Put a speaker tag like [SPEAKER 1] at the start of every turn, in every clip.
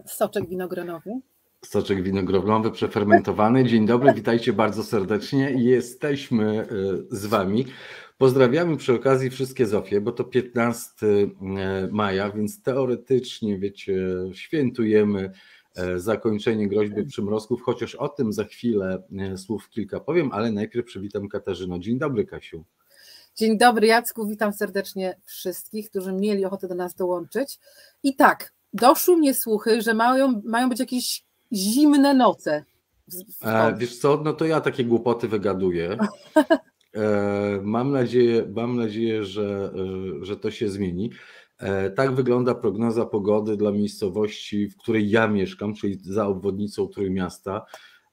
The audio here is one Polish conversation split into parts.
[SPEAKER 1] Soczek winogronowy.
[SPEAKER 2] Soczek winogronowy przefermentowany. Dzień dobry, witajcie bardzo serdecznie. Jesteśmy z Wami. Pozdrawiamy przy okazji wszystkie Zofie, bo to 15 maja, więc teoretycznie, wiecie, świętujemy zakończenie groźby przymrozków, chociaż o tym za chwilę słów kilka powiem, ale najpierw przywitam Katarzynę. Dzień dobry, Kasiu.
[SPEAKER 1] Dzień dobry, Jacku, witam serdecznie wszystkich, którzy mieli ochotę do nas dołączyć. I tak, doszły mnie słuchy, że mają być jakieś zimne noce.
[SPEAKER 2] Wiesz co, no to ja takie głupoty wygaduję. Mam nadzieję, że to się zmieni. Tak wygląda prognoza pogody dla miejscowości, w której ja mieszkam, czyli za obwodnicą Trójmiasta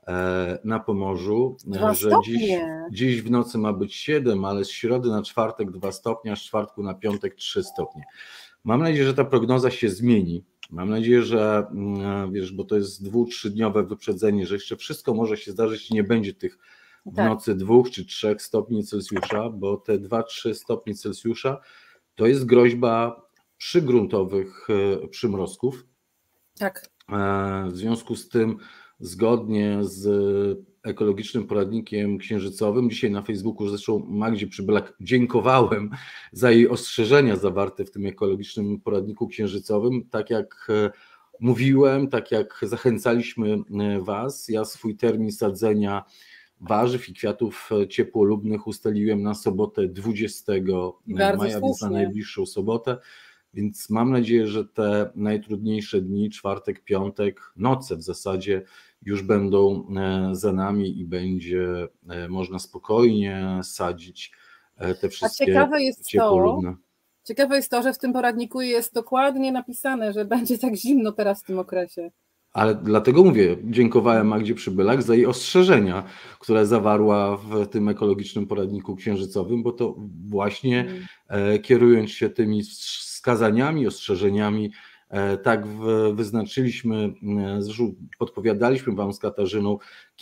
[SPEAKER 2] na Pomorzu, że dziś w nocy ma być 7, ale z środy na czwartek 2 stopnie, a z czwartku na piątek 3 stopnie. Mam nadzieję, że ta prognoza się zmieni. Mam nadzieję, że wiesz, bo to jest 2-3-dniowe wyprzedzenie, że jeszcze wszystko może się zdarzyć i nie będzie tych w nocy 2 czy 3 stopni Celsjusza, bo te 2-3 stopnie Celsjusza to jest groźba przygruntowych przymrozków.
[SPEAKER 1] Tak.
[SPEAKER 2] W związku z tym, zgodnie z ekologicznym poradnikiem księżycowym, dzisiaj na Facebooku zresztą Magdzie Przybylak dziękowałem za jej ostrzeżenia zawarte w tym ekologicznym poradniku księżycowym. Tak jak mówiłem, tak jak zachęcaliśmy Was, ja swój termin sadzenia warzyw i kwiatów ciepłolubnych ustaliłem na sobotę 20 maja, więc na najbliższą sobotę. Więc mam nadzieję, że te najtrudniejsze dni, czwartek, piątek, noce w zasadzie już będą za nami i będzie można spokojnie sadzić te wszystkie ciepłolubne.
[SPEAKER 1] Ciekawe jest to, że w tym poradniku jest dokładnie napisane, że będzie tak zimno teraz w tym okresie.
[SPEAKER 2] Ale dlatego mówię, dziękowałem Magdzie Przybylak za jej ostrzeżenia, które zawarła w tym ekologicznym poradniku księżycowym, bo to właśnie kierując się tymi wskazaniami, ostrzeżeniami, tak wyznaczyliśmy, zresztą podpowiadaliśmy Wam z Katarzyną,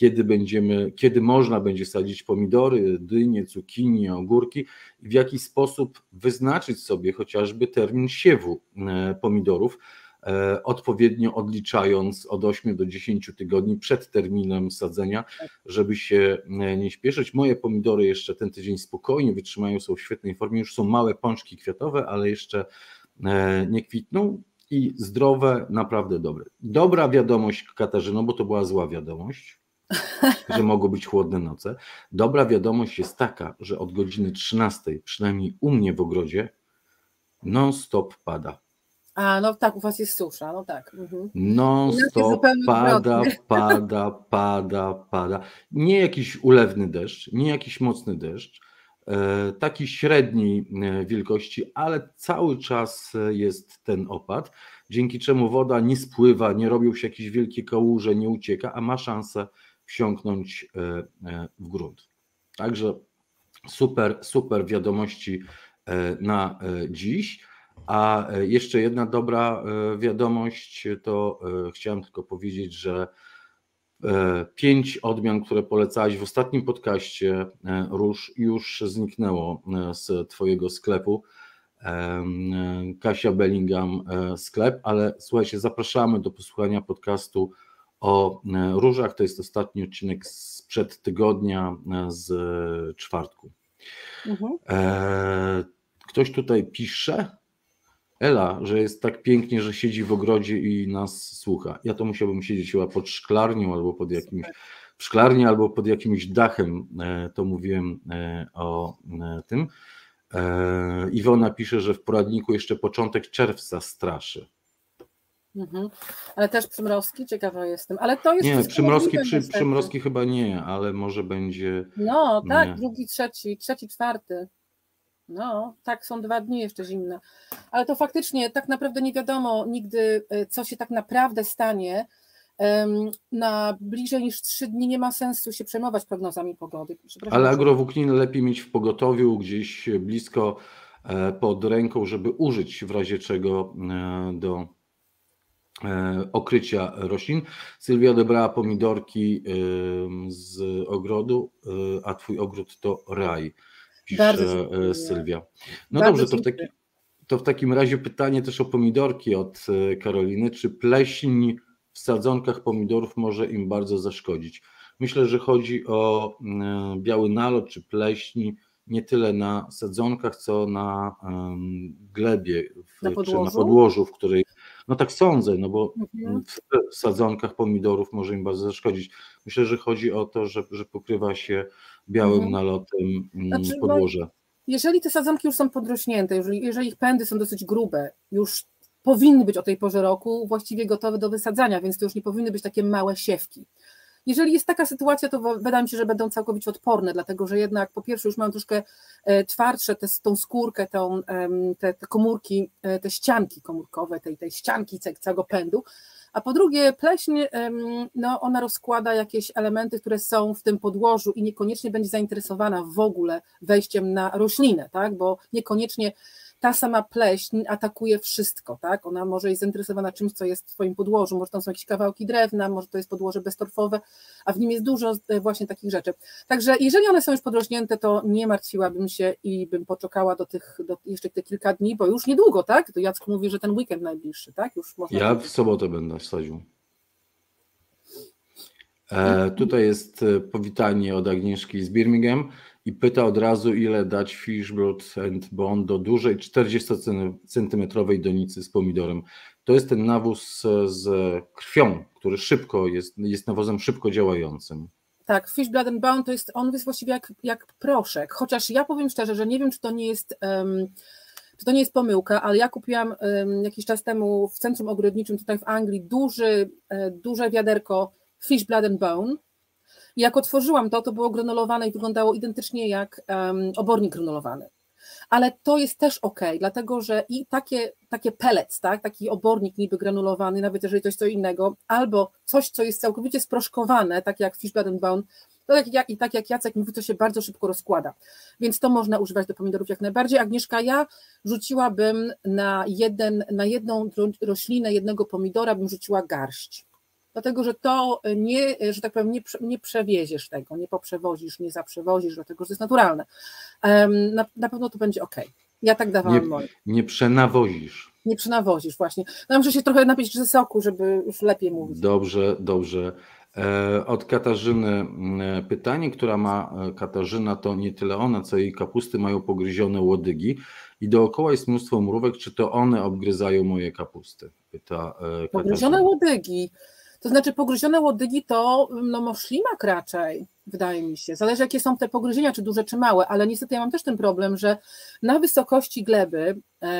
[SPEAKER 2] kiedy można będzie sadzić pomidory, dynie, cukinie, ogórki i w jaki sposób wyznaczyć sobie chociażby termin siewu pomidorów, odpowiednio odliczając od 8 do 10 tygodni przed terminem sadzenia, żeby się nie śpieszyć. Moje pomidory jeszcze ten tydzień spokojnie wytrzymają, są w świetnej formie, już są małe pączki kwiatowe, ale jeszcze nie kwitną i zdrowe, naprawdę dobre. Dobra wiadomość, Katarzyno, bo to była zła wiadomość, że mogą być chłodne noce. Dobra wiadomość jest taka, że od godziny 13, przynajmniej u mnie w ogrodzie, non-stop pada.
[SPEAKER 1] A, no tak, u Was jest susza, no tak.
[SPEAKER 2] Non-stop pada. Nie jakiś ulewny deszcz, nie jakiś mocny deszcz, taki średniej wielkości, ale cały czas jest ten opad, dzięki czemu woda nie spływa, nie robią się jakieś wielkie kałuże, nie ucieka, a ma szansę wsiąknąć w grunt. Także super wiadomości na dziś. A jeszcze jedna dobra wiadomość, to chciałem tylko powiedzieć, że 5 odmian, które polecałeś w ostatnim podcaście róż, już zniknęło z Twojego sklepu. Kasia Bellingham sklep, ale słuchajcie, zapraszamy do posłuchania podcastu o różach. To jest ostatni odcinek sprzed tygodnia z czwartku. Ktoś tutaj pisze, Ela, że jest tak pięknie, że siedzi w ogrodzie i nas słucha. Ja to musiałbym siedzieć chyba pod szklarnią albo pod jakimś, w szklarni albo pod jakimś dachem, to mówiłem o tym. Iwona pisze, że w poradniku jeszcze początek czerwca straszy.
[SPEAKER 1] Ale też przymrozki? Ciekawa jestem. Ale to jest
[SPEAKER 2] nie, przymrozki chyba nie, ale może będzie...
[SPEAKER 1] No tak, drugi, trzeci, czwarty. No, tak, są 2 dni jeszcze zimne, ale to faktycznie tak naprawdę nie wiadomo nigdy, co się tak naprawdę stanie. Na bliżej niż 3 dni nie ma sensu się przejmować prognozami pogody.
[SPEAKER 2] Ale agrowłókniny lepiej mieć w pogotowiu, gdzieś blisko pod ręką, żeby użyć w razie czego do okrycia roślin. Sylwia odebrała pomidorki z ogrodu, a Twój ogród to raj. Pisze Sylwia. No dobrze, to To w takim razie pytanie też o pomidorki od Karoliny. Czy pleśń w sadzonkach pomidorów może im bardzo zaszkodzić? Myślę, że chodzi o biały nalot czy pleśń nie tyle na sadzonkach, co na glebie czy na podłożu, w której, no tak sądzę, no bo w sadzonkach pomidorów może im bardzo zaszkodzić. Myślę, że chodzi o to, że pokrywa się białym nalotem podłoże.
[SPEAKER 1] Jeżeli te sadzonki już są podrośnięte, jeżeli ich pędy są dosyć grube, już powinny być o tej porze roku właściwie gotowe do wysadzania, więc to już nie powinny być takie małe siewki. Jeżeli jest taka sytuacja, to wydaje mi się, że będą całkowicie odporne, dlatego że jednak po pierwsze już mają troszkę twardsze tą skórkę, te komórki, te ścianki komórkowe, tej ścianki całego pędu, a po drugie pleśń, no ona rozkłada jakieś elementy, które są w tym podłożu i niekoniecznie będzie zainteresowana w ogóle wejściem na roślinę, tak? Bo niekoniecznie ta sama pleśń atakuje wszystko, tak? Ona może jest zainteresowana czymś, co jest w swoim podłożu, może tam są jakieś kawałki drewna, może to jest podłoże beztorfowe, a w nim jest dużo właśnie takich rzeczy. Także jeżeli one są już podrośnięte, to nie martwiłabym się i bym poczekała do jeszcze te kilka dni, bo już niedługo, tak? To Jacek mówi, że ten weekend najbliższy, tak? Już można
[SPEAKER 2] ja w sobotę będę sadził. Tutaj jest powitanie od Agnieszki z Birmingham i pyta od razu, ile dać fish blood and bone do dużej 40-centymetrowej donicy z pomidorem. To jest ten nawóz z krwią, który szybko jest nawozem szybko działającym.
[SPEAKER 1] Tak, fish blood and bone on jest właściwie jak proszek, chociaż ja powiem szczerze, że nie wiem, czy to nie jest pomyłka, ale ja kupiłam jakiś czas temu w centrum ogrodniczym tutaj w Anglii duże wiaderko fish blood and bone. I jak otworzyłam to było granulowane i wyglądało identycznie jak obornik granulowany. Ale to jest też ok, dlatego że i takie pellets, tak, taki obornik niby granulowany, nawet jeżeli to jest co innego, albo coś, co jest całkowicie sproszkowane, tak jak fish blood and bone, to tak jak Jacek mówi, to się bardzo szybko rozkłada. Więc to można używać do pomidorów jak najbardziej. Agnieszka, ja rzuciłabym na jedną roślinę, jednego pomidora, bym rzuciła garść. Dlatego, że to że tak powiem, nie przewieziesz tego, nie poprzewozisz, nie zaprzewozisz, dlatego, że to jest naturalne. Na pewno to będzie ok. Ja tak dawałam moje.
[SPEAKER 2] Nie przenawozisz.
[SPEAKER 1] Nie przenawozisz, właśnie. No, muszę się trochę napić ze soku, żeby już lepiej mówić.
[SPEAKER 2] Dobrze. Od Katarzyny pytanie, która ma Katarzyna, to nie tyle ona, co jej kapusty mają pogryzione łodygi i dookoła jest mnóstwo mrówek, czy to one obgryzają moje kapusty? Pyta Katarzyna.
[SPEAKER 1] Pogryzione łodygi. To znaczy pogryzione łodygi to ślimak raczej, wydaje mi się. Zależy jakie są te pogryzienia, czy duże, czy małe, ale niestety ja mam też ten problem, że na wysokości gleby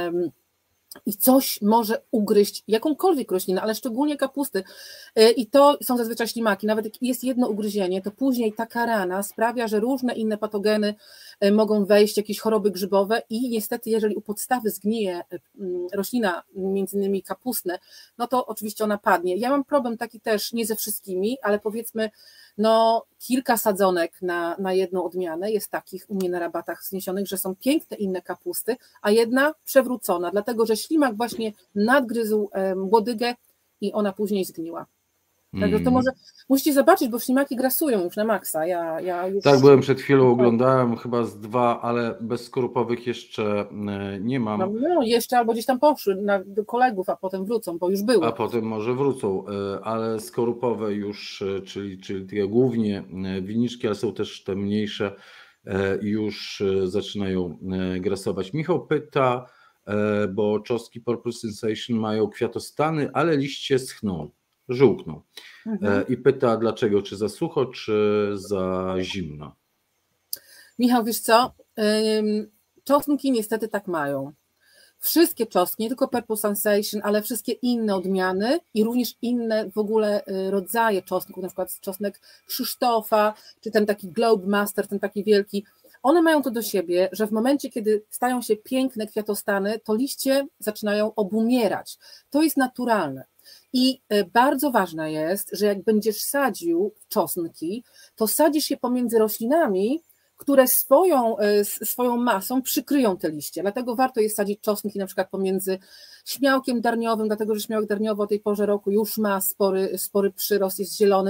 [SPEAKER 1] i coś może ugryźć jakąkolwiek roślinę, ale szczególnie kapusty. I to są zazwyczaj ślimaki. Nawet jak jest jedno ugryzienie, to później taka rana sprawia, że różne inne patogeny mogą wejść, jakieś choroby grzybowe i niestety jeżeli u podstawy zgnije roślina, między innymi kapustne, no to oczywiście ona padnie. Ja mam problem taki też, nie ze wszystkimi, ale powiedzmy kilka sadzonek na jedną odmianę jest takich u mnie na rabatach zniesionych, że są piękne inne kapusty, a jedna przewrócona, dlatego że ślimak właśnie nadgryzł łodygę i ona później zgniła. Także to może musicie zobaczyć, bo ślimaki grasują już na maksa. Ja już...
[SPEAKER 2] Tak, byłem przed chwilą, oglądałem chyba z 2, ale bez skorupowych jeszcze nie mam.
[SPEAKER 1] No jeszcze albo gdzieś tam poszły do kolegów, a potem wrócą, bo już były.
[SPEAKER 2] A potem może wrócą, ale skorupowe już, czyli te głównie winiczki, ale są też te mniejsze, już zaczynają grasować. Michał pyta, bo czosnki Purple Sensation mają kwiatostany, ale liście schną, żółkną. I pyta dlaczego, czy za sucho, czy za zimno?
[SPEAKER 1] Michał, wiesz co, czosnki niestety tak mają. Wszystkie czosnki, nie tylko Purple Sensation, ale wszystkie inne odmiany i również inne w ogóle rodzaje czosnków, na przykład czosnek Krzysztofa, czy ten taki Globe Master, ten taki wielki, one mają to do siebie, że w momencie, kiedy stają się piękne kwiatostany, to liście zaczynają obumierać. To jest naturalne. I bardzo ważne jest, że jak będziesz sadził czosnki, to sadzisz je pomiędzy roślinami, które swoją masą przykryją te liście. Dlatego warto jest sadzić czosnki na przykład pomiędzy śmiałkiem darniowym, dlatego że śmiałek darniowy o tej porze roku już ma spory przyrost, jest zielony,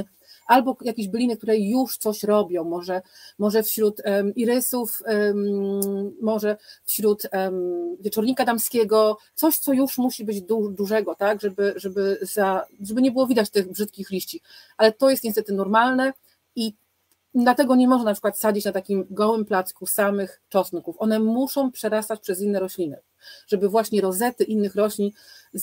[SPEAKER 1] albo jakieś byliny, które już coś robią, może wśród irysów, może wśród wieczornika damskiego, coś, co już musi być dużego, tak, żeby nie było widać tych brzydkich liści, ale to jest niestety normalne i dlatego nie można na przykład sadzić na takim gołym placku samych czosnków. One muszą przerastać przez inne rośliny, żeby właśnie rozety innych roślin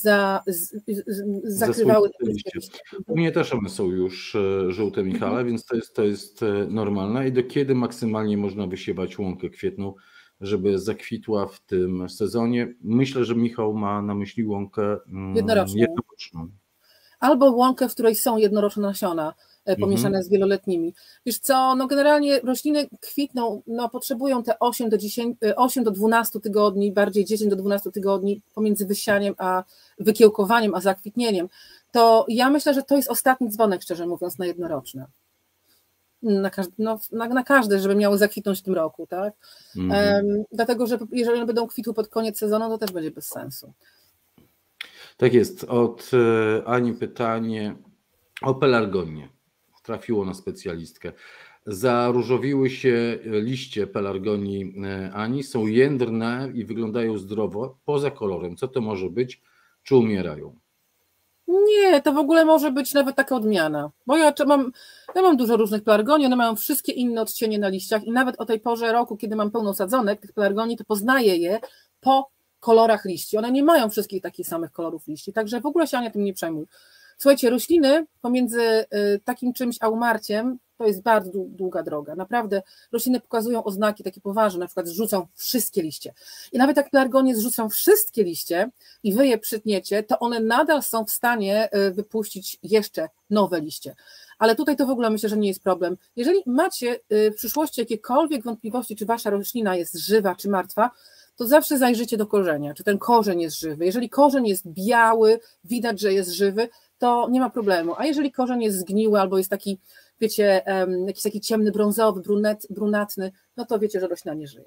[SPEAKER 1] zakrywały te liście.
[SPEAKER 2] U mnie też one są już żółte, Michale, więc to jest normalne. I do kiedy maksymalnie można wysiewać łąkę kwietną, żeby zakwitła w tym sezonie? Myślę, że Michał ma na myśli łąkę jednoroczną.
[SPEAKER 1] Albo łąkę, w której są jednoroczne nasiona pomieszane z wieloletnimi. Wiesz co, no generalnie rośliny kwitną, no potrzebują te 8 do 12 tygodni, bardziej 10 do 12 tygodni pomiędzy wysianiem a wykiełkowaniem, a zakwitnieniem. To ja myślę, że to jest ostatni dzwonek, szczerze mówiąc, na jednoroczne. Na każde, żeby miały zakwitnąć w tym roku, tak? Dlatego, że jeżeli one będą kwitły pod koniec sezonu, to też będzie bez sensu.
[SPEAKER 2] Tak jest. Od Ani pytanie o pelargonię. Trafiło na specjalistkę. Zaróżowiły się liście pelargonii Ani, są jędrne i wyglądają zdrowo, poza kolorem. Co to może być? Czy umierają?
[SPEAKER 1] Nie, to w ogóle może być nawet taka odmiana, bo ja mam dużo różnych pelargonii, one mają wszystkie inne odcienie na liściach i nawet o tej porze roku, kiedy mam pełno sadzonek tych pelargonii, to poznaję je po kolorach liści. One nie mają wszystkich takich samych kolorów liści, także w ogóle się Ania tym nie przejmuj. Słuchajcie, rośliny pomiędzy takim czymś a umarciem to jest bardzo długa droga. Naprawdę rośliny pokazują oznaki takie poważne, na przykład zrzucą wszystkie liście. I nawet jak pelargonie zrzucą wszystkie liście i wy je przytniecie, to one nadal są w stanie wypuścić jeszcze nowe liście. Ale tutaj to w ogóle myślę, że nie jest problem. Jeżeli macie w przyszłości jakiekolwiek wątpliwości, czy wasza roślina jest żywa, czy martwa, to zawsze zajrzycie do korzenia, czy ten korzeń jest żywy. Jeżeli korzeń jest biały, widać, że jest żywy, to nie ma problemu. A jeżeli korzeń jest zgniły albo jest taki, wiecie, jakiś taki ciemny, brązowy, brunatny, no to wiecie, że roślina nie żyje.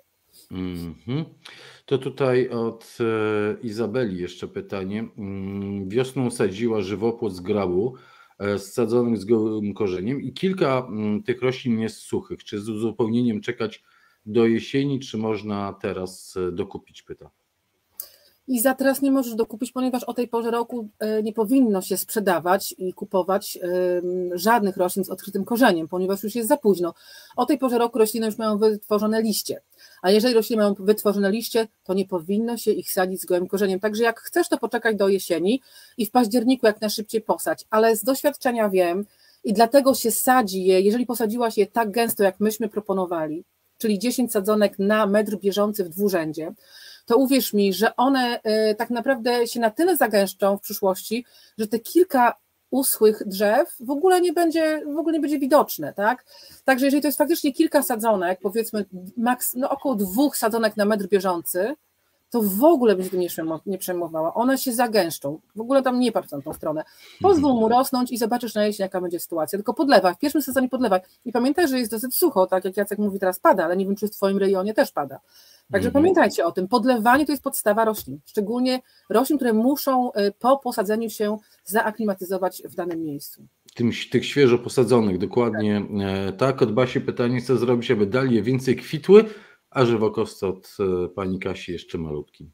[SPEAKER 2] To tutaj od Izabeli jeszcze pytanie. Wiosną sadziła żywopłot z grału sadzonych z gołym korzeniem i kilka tych roślin jest suchych. Czy z uzupełnieniem czekać do jesieni, czy można teraz dokupić, pyta.
[SPEAKER 1] I za teraz nie możesz dokupić, ponieważ o tej porze roku nie powinno się sprzedawać i kupować żadnych roślin z odkrytym korzeniem, ponieważ już jest za późno. O tej porze roku rośliny już mają wytworzone liście, a jeżeli rośliny mają wytworzone liście, to nie powinno się ich sadzić z gołym korzeniem. Także jak chcesz, to poczekać do jesieni i w październiku jak najszybciej posadź, ale z doświadczenia wiem i dlatego się sadzi je, jeżeli posadziłaś je tak gęsto, jak myśmy proponowali, czyli 10 sadzonek na metr bieżący w dwurzędzie, to uwierz mi, że one tak naprawdę się na tyle zagęszczą w przyszłości, że te kilka uschłych drzew w ogóle nie będzie widoczne, tak? Także jeżeli to jest faktycznie kilka sadzonek, powiedzmy około 2 sadzonek na metr bieżący, to w ogóle będzie tym nie przejmowała. One się zagęszczą. W ogóle tam nie patrz na tą stronę. Pozwól mu rosnąć i zobaczysz na jesień, jaka będzie sytuacja. Tylko podlewaj. W pierwszym sezonie podlewaj. I pamiętaj, że jest dosyć sucho, tak jak Jacek mówi, teraz pada, ale nie wiem, czy w twoim rejonie też pada. Także pamiętajcie o tym. Podlewanie to jest podstawa roślin. Szczególnie roślin, które muszą po posadzeniu się zaaklimatyzować w danym miejscu.
[SPEAKER 2] Tych świeżo posadzonych, dokładnie tak. Od Basi pytanie, co zrobić, aby dalie więcej kwitły, a żywokosty od pani Kasi jeszcze malutki.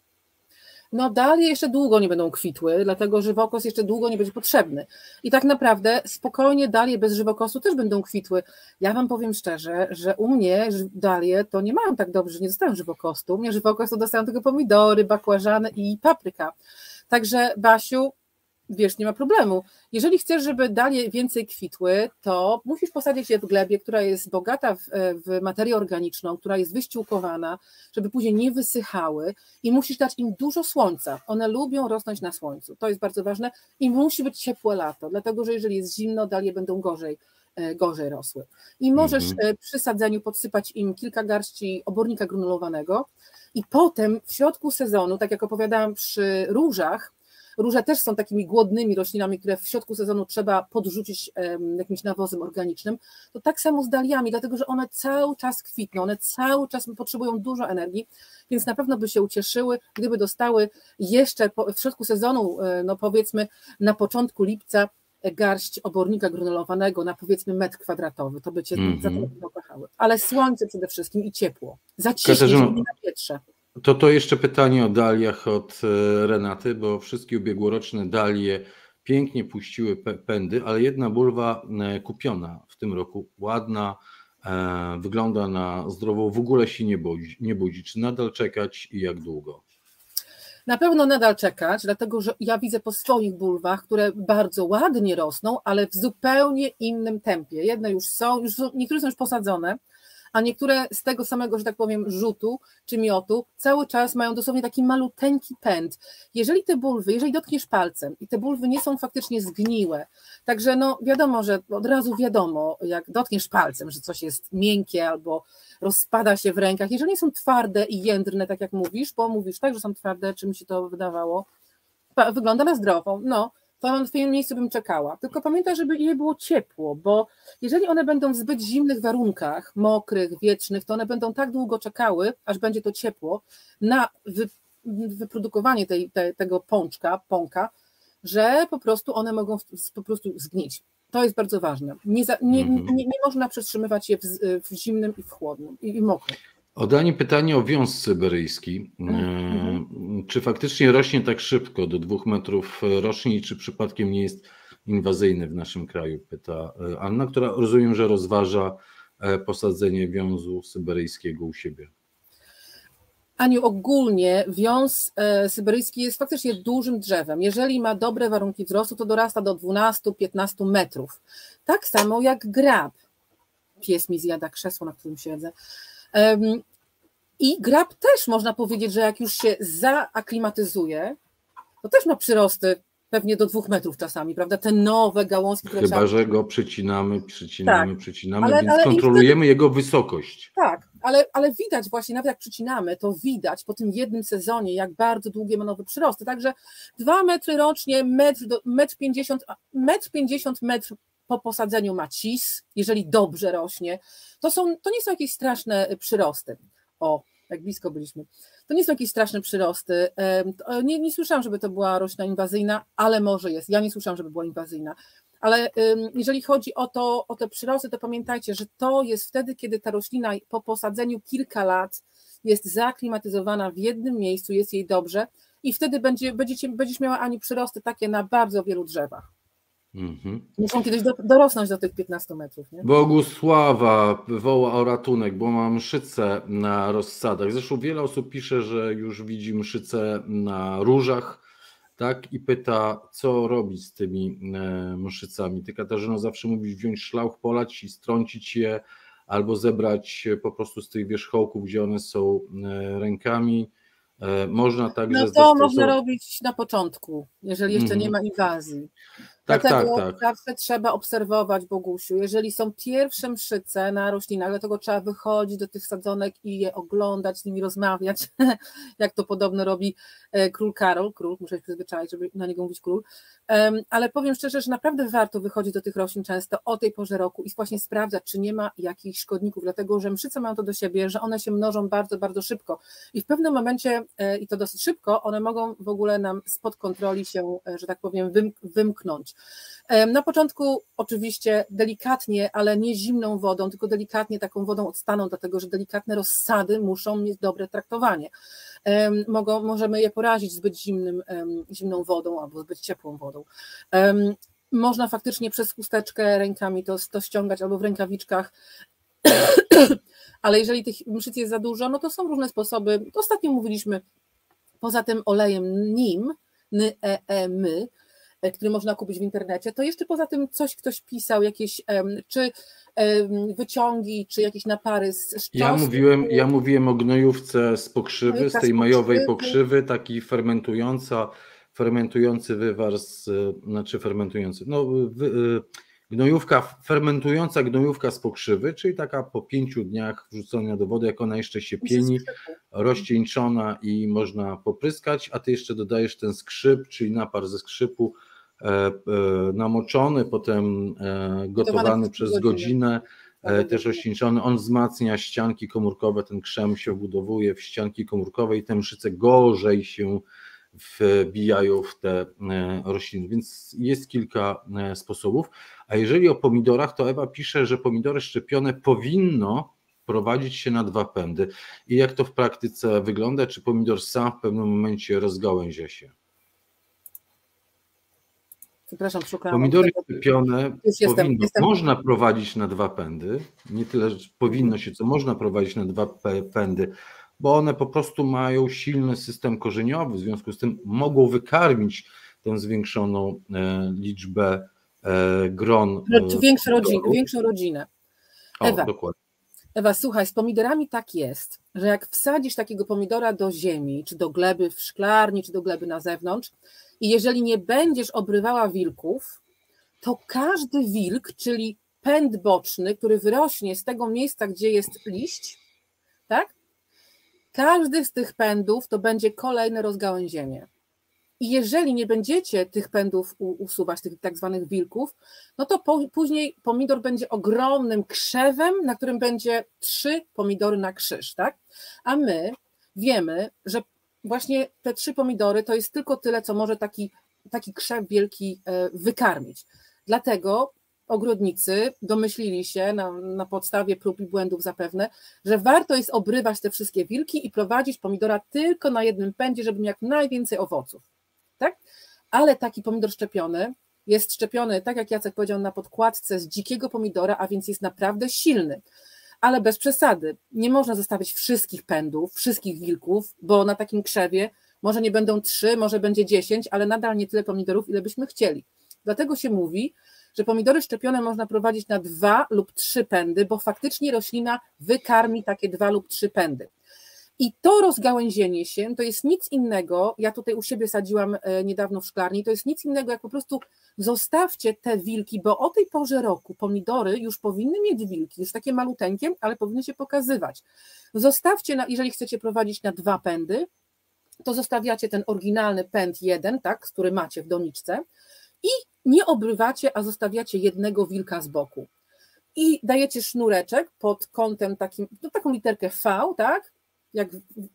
[SPEAKER 1] No dalie jeszcze długo nie będą kwitły, dlatego żywokos jeszcze długo nie będzie potrzebny. I tak naprawdę spokojnie dalie bez żywokosu też będą kwitły. Ja wam powiem szczerze, że u mnie dalie to nie mają tak dobrze, że nie dostają żywokostu. U mnie żywokos to dostają tylko pomidory, bakłażany i papryka. Także Basiu, wiesz, nie ma problemu. Jeżeli chcesz, żeby dalie więcej kwitły, to musisz posadzić je w glebie, która jest bogata w materię organiczną, która jest wyściółkowana, żeby później nie wysychały i musisz dać im dużo słońca. One lubią rosnąć na słońcu. To jest bardzo ważne i musi być ciepłe lato, dlatego że jeżeli jest zimno, dalie będą gorzej rosły. I możesz przy sadzeniu podsypać im kilka garści obornika granulowanego i potem w środku sezonu, tak jak opowiadałam przy różach, róże też są takimi głodnymi roślinami, które w środku sezonu trzeba podrzucić jakimś nawozem organicznym, to tak samo z daliami, dlatego że one cały czas kwitną, one cały czas potrzebują dużo energii, więc na pewno by się ucieszyły, gdyby dostały jeszcze w środku sezonu, no powiedzmy na początku lipca, garść obornika granulowanego na powiedzmy metr kwadratowy, to by cię za to popychały. Ale słońce przede wszystkim i ciepło. Zaciśnij się na wietrze.
[SPEAKER 2] To jeszcze pytanie o daliach od Renaty, bo wszystkie ubiegłoroczne dalie pięknie puściły pędy, ale jedna bulwa kupiona w tym roku, ładna, wygląda na zdrową, w ogóle się nie budzi. Czy nadal czekać i jak długo?
[SPEAKER 1] Na pewno nadal czekać, dlatego że ja widzę po swoich bulwach, które bardzo ładnie rosną, ale w zupełnie innym tempie. Jedne już są, niektóre są już posadzone, a niektóre z tego samego, że tak powiem, rzutu czy miotu cały czas mają dosłownie taki maluteńki pęd. Jeżeli te bulwy, jeżeli dotkniesz palcem i te bulwy nie są faktycznie zgniłe, także no wiadomo, że od razu wiadomo, jak dotkniesz palcem, że coś jest miękkie albo rozpada się w rękach, jeżeli są twarde i jędrne, tak jak mówisz, bo mówisz tak, że są twarde, czy mi się to wydawało, wygląda na zdrową, no, to na twoim miejscu bym czekała. Tylko pamiętaj, żeby je było ciepło, bo jeżeli one będą w zbyt zimnych warunkach, mokrych, wietrznych, to one będą tak długo czekały, aż będzie to ciepło, na wyprodukowanie tego pąka, że po prostu one mogą po prostu zgnić. To jest bardzo ważne. Nie można przetrzymywać je w zimnym i w chłodnym i mokrym.
[SPEAKER 2] Odanie pytanie o wiąz syberyjski. Czy faktycznie rośnie tak szybko, do 2 metrów rocznie, czy przypadkiem nie jest inwazyjny w naszym kraju, pyta Anna, która rozumiem, że rozważa posadzenie wiązu syberyjskiego u siebie.
[SPEAKER 1] Aniu, ogólnie wiąz syberyjski jest faktycznie dużym drzewem. Jeżeli ma dobre warunki wzrostu, to dorasta do 12-15 metrów. Tak samo jak grab. Pies mi zjada krzesło, na którym siedzę. I grab też można powiedzieć, że jak już się zaaklimatyzuje, to też ma przyrosty pewnie do 2 metrów czasami, prawda? Te nowe gałązki.
[SPEAKER 2] Chyba, że go przycinamy, więc kontrolujemy jego wysokość.
[SPEAKER 1] Tak, ale widać właśnie, nawet jak przycinamy, to widać po tym jednym sezonie, jak bardzo długie ma nowe przyrosty. Także 2 metry rocznie, metr 50 metr po posadzeniu ma cis, jeżeli dobrze rośnie. To nie są jakieś straszne przyrosty. O, jak blisko byliśmy. To nie są jakieś straszne przyrosty. Nie słyszałam, żeby to była roślina inwazyjna, ale może jest. Ja nie słyszałam, żeby była inwazyjna. Ale jeżeli chodzi o te przyrosty, to pamiętajcie, że to jest wtedy, kiedy ta roślina po posadzeniu kilka lat jest zaaklimatyzowana w jednym miejscu, jest jej dobrze i wtedy będziesz miała, Ani, przyrosty takie na bardzo wielu drzewach. Muszą kiedyś dorosnąć do tych 15 metrów. Nie?
[SPEAKER 2] Bogusława woła o ratunek, bo ma mszycę na rozsadach. Zresztą wiele osób pisze, że już widzi mszycę na różach, tak? I pyta, co robić z tymi mszycami. Ty, Katarzyno, zawsze mówisz wziąć szlauch, polać i strącić je, albo zebrać po prostu z tych wierzchołków, gdzie one są rękami. Można także
[SPEAKER 1] można robić na początku, jeżeli jeszcze nie ma inwazji. Dlatego zawsze trzeba obserwować, Bogusiu, jeżeli są pierwsze mszyce na roślinach, dlatego trzeba wychodzić do tych sadzonek i je oglądać, z nimi rozmawiać, jak to podobno robi król Karol, muszę się przyzwyczaić, żeby na niego mówić król, ale powiem szczerze, że naprawdę warto wychodzić do tych roślin często o tej porze roku i właśnie sprawdzać, czy nie ma jakichś szkodników, dlatego że mszyce mają to do siebie, że one się mnożą bardzo, bardzo szybko i w pewnym momencie, i to dosyć szybko, one mogą w ogóle nam spod kontroli się, że tak powiem, wymknąć. Na początku oczywiście delikatnie, ale nie zimną wodą, tylko delikatnie taką wodą odstaną, dlatego że delikatne rozsady muszą mieć dobre traktowanie. Możemy je porazić zbyt zimną wodą albo zbyt ciepłą wodą. Można faktycznie przez chusteczkę rękami to ściągać albo w rękawiczkach, ale jeżeli tych mszyc jest za dużo, no to są różne sposoby. Ostatnio mówiliśmy, poza tym olejem NIM, który można kupić w internecie, to jeszcze poza tym ktoś pisał, jakieś czy wyciągi, czy jakieś napary z czosnku.
[SPEAKER 2] Ja mówiłem o gnojówce z pokrzywy, z tej majowej pokrzywy, taki fermentujący wywar, fermentująca gnojówka z pokrzywy, czyli taka po 5 dniach wrzucona do wody, jak ona jeszcze się pieni, rozcieńczona i można popryskać, a ty jeszcze dodajesz ten skrzyp, czyli napar ze skrzypu, namoczony, potem gotowany przez godzinę, też rozcieńczony. On wzmacnia ścianki komórkowe, ten krzem się wbudowuje w ścianki komórkowe i te mszyce gorzej się wbijają w te rośliny, więc jest kilka sposobów. A jeżeli o pomidorach, to Ewa pisze, że pomidory szczepione powinno prowadzić się na 2 pędy. I jak to w praktyce wygląda? Czy pomidor sam w pewnym momencie rozgałęzia się?
[SPEAKER 1] Przepraszam, szukam.
[SPEAKER 2] Pomidory szczepione można prowadzić na 2 pędy. Nie tyle, że powinno się, co można prowadzić na 2 pędy, bo one po prostu mają silny system korzeniowy, w związku z tym mogą wykarmić tę zwiększoną liczbę gron.
[SPEAKER 1] Większą rodzinę. Ewa,
[SPEAKER 2] dokładnie.
[SPEAKER 1] Ewa, słuchaj, z pomidorami tak jest, że jak wsadzisz takiego pomidora do ziemi, czy do gleby w szklarni, czy do gleby na zewnątrz, i jeżeli nie będziesz obrywała wilków, to każdy wilk, czyli pęd boczny, który wyrośnie z tego miejsca, gdzie jest liść, tak? Każdy z tych pędów to będzie kolejne rozgałęzienie. I jeżeli nie będziecie tych pędów usuwać, tych tak zwanych wilków, no to później pomidor będzie ogromnym krzewem, na którym będzie 3 pomidory na krzyż, tak? A my wiemy, że właśnie te 3 pomidory to jest tylko tyle, co może taki krzew wielki wykarmić. Dlatego ogrodnicy domyślili się na podstawie prób i błędów zapewne, że warto jest obrywać te wszystkie wilki i prowadzić pomidora tylko na jednym pędzie, żeby miał jak najwięcej owoców. Tak? Ale taki pomidor szczepiony jest szczepiony, tak jak Jacek powiedział, na podkładce z dzikiego pomidora, a więc jest naprawdę silny. Ale bez przesady. Nie można zostawić wszystkich pędów, wszystkich wilków, bo na takim krzewie może nie będą 3, może będzie 10, ale nadal nie tyle pomidorów, ile byśmy chcieli. Dlatego się mówi, że pomidory szczepione można prowadzić na 2 lub 3 pędy, bo faktycznie roślina wykarmi takie 2 lub 3 pędy. I to rozgałęzienie się to jest nic innego, ja tutaj u siebie sadziłam niedawno w szklarni, to jest nic innego jak po prostu zostawcie te wilki, bo o tej porze roku pomidory już powinny mieć wilki, już takie maluteńkie, ale powinny się pokazywać. Zostawcie, jeżeli chcecie prowadzić na 2 pędy, to zostawiacie ten oryginalny pęd 1, tak, który macie w doniczce i nie obrywacie, a zostawiacie jednego wilka z boku. I dajecie sznureczek pod kątem takim, no taką literkę V, tak, jak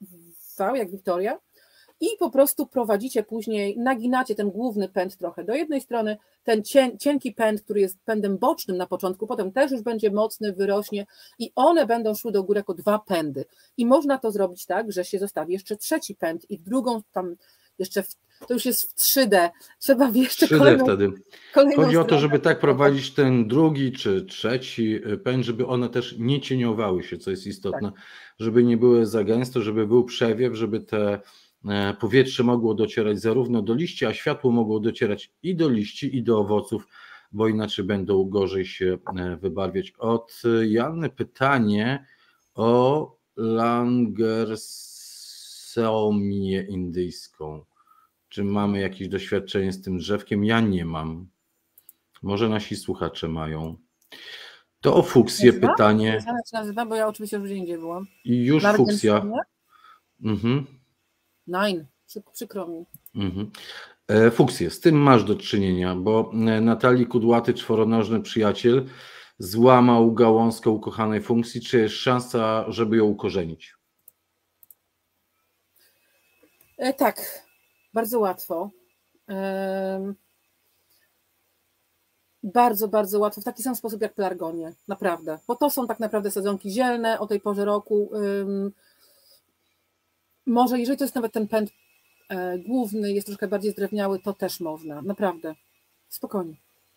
[SPEAKER 1] V, jak Wiktoria, i po prostu prowadzicie później, naginacie ten główny pęd trochę do jednej strony, ten cienki pęd, który jest pędem bocznym na początku, potem też już będzie mocny, wyrośnie i one będą szły do góry jako 2 pędy. I można to zrobić tak, że się zostawi jeszcze 3. pęd i w drugą tam jeszcze, to już jest w 3D, trzeba jeszcze
[SPEAKER 2] 3D wtedy. Chodzi o to,
[SPEAKER 1] stronę.
[SPEAKER 2] żeby tak prowadzić ten 2. czy 3. pęd, żeby one też nie cieniowały się, co jest istotne, tak. Żeby nie były za gęsto, żeby był przewiew, żeby te powietrze mogło docierać zarówno do liści, a światło mogło docierać i do liści, i do owoców, bo inaczej będą gorzej się wybarwiać. Od Janny pytanie o Langersomię indyjską. Czy mamy jakieś doświadczenie z tym drzewkiem? Ja nie mam. Może nasi słuchacze mają. To o fuksję pytanie.
[SPEAKER 1] Jak się nazywa, bo ja oczywiście już gdzie indziej byłam.
[SPEAKER 2] I już fuksja.
[SPEAKER 1] Nein, przykro mi.
[SPEAKER 2] Fuksję, z tym masz do czynienia, bo Natalii Kudłaty, czworonożny przyjaciel, złamał gałązkę ukochanej funkcji. Czy jest szansa, żeby ją ukorzenić?
[SPEAKER 1] Tak, bardzo łatwo. Bardzo, bardzo łatwo, w taki sam sposób jak pelargonie, naprawdę, bo to są tak naprawdę sadzonki zielne o tej porze roku. Może jeżeli to jest nawet ten pęd główny, jest troszkę bardziej zdrewniały, to też można, naprawdę, spokojnie.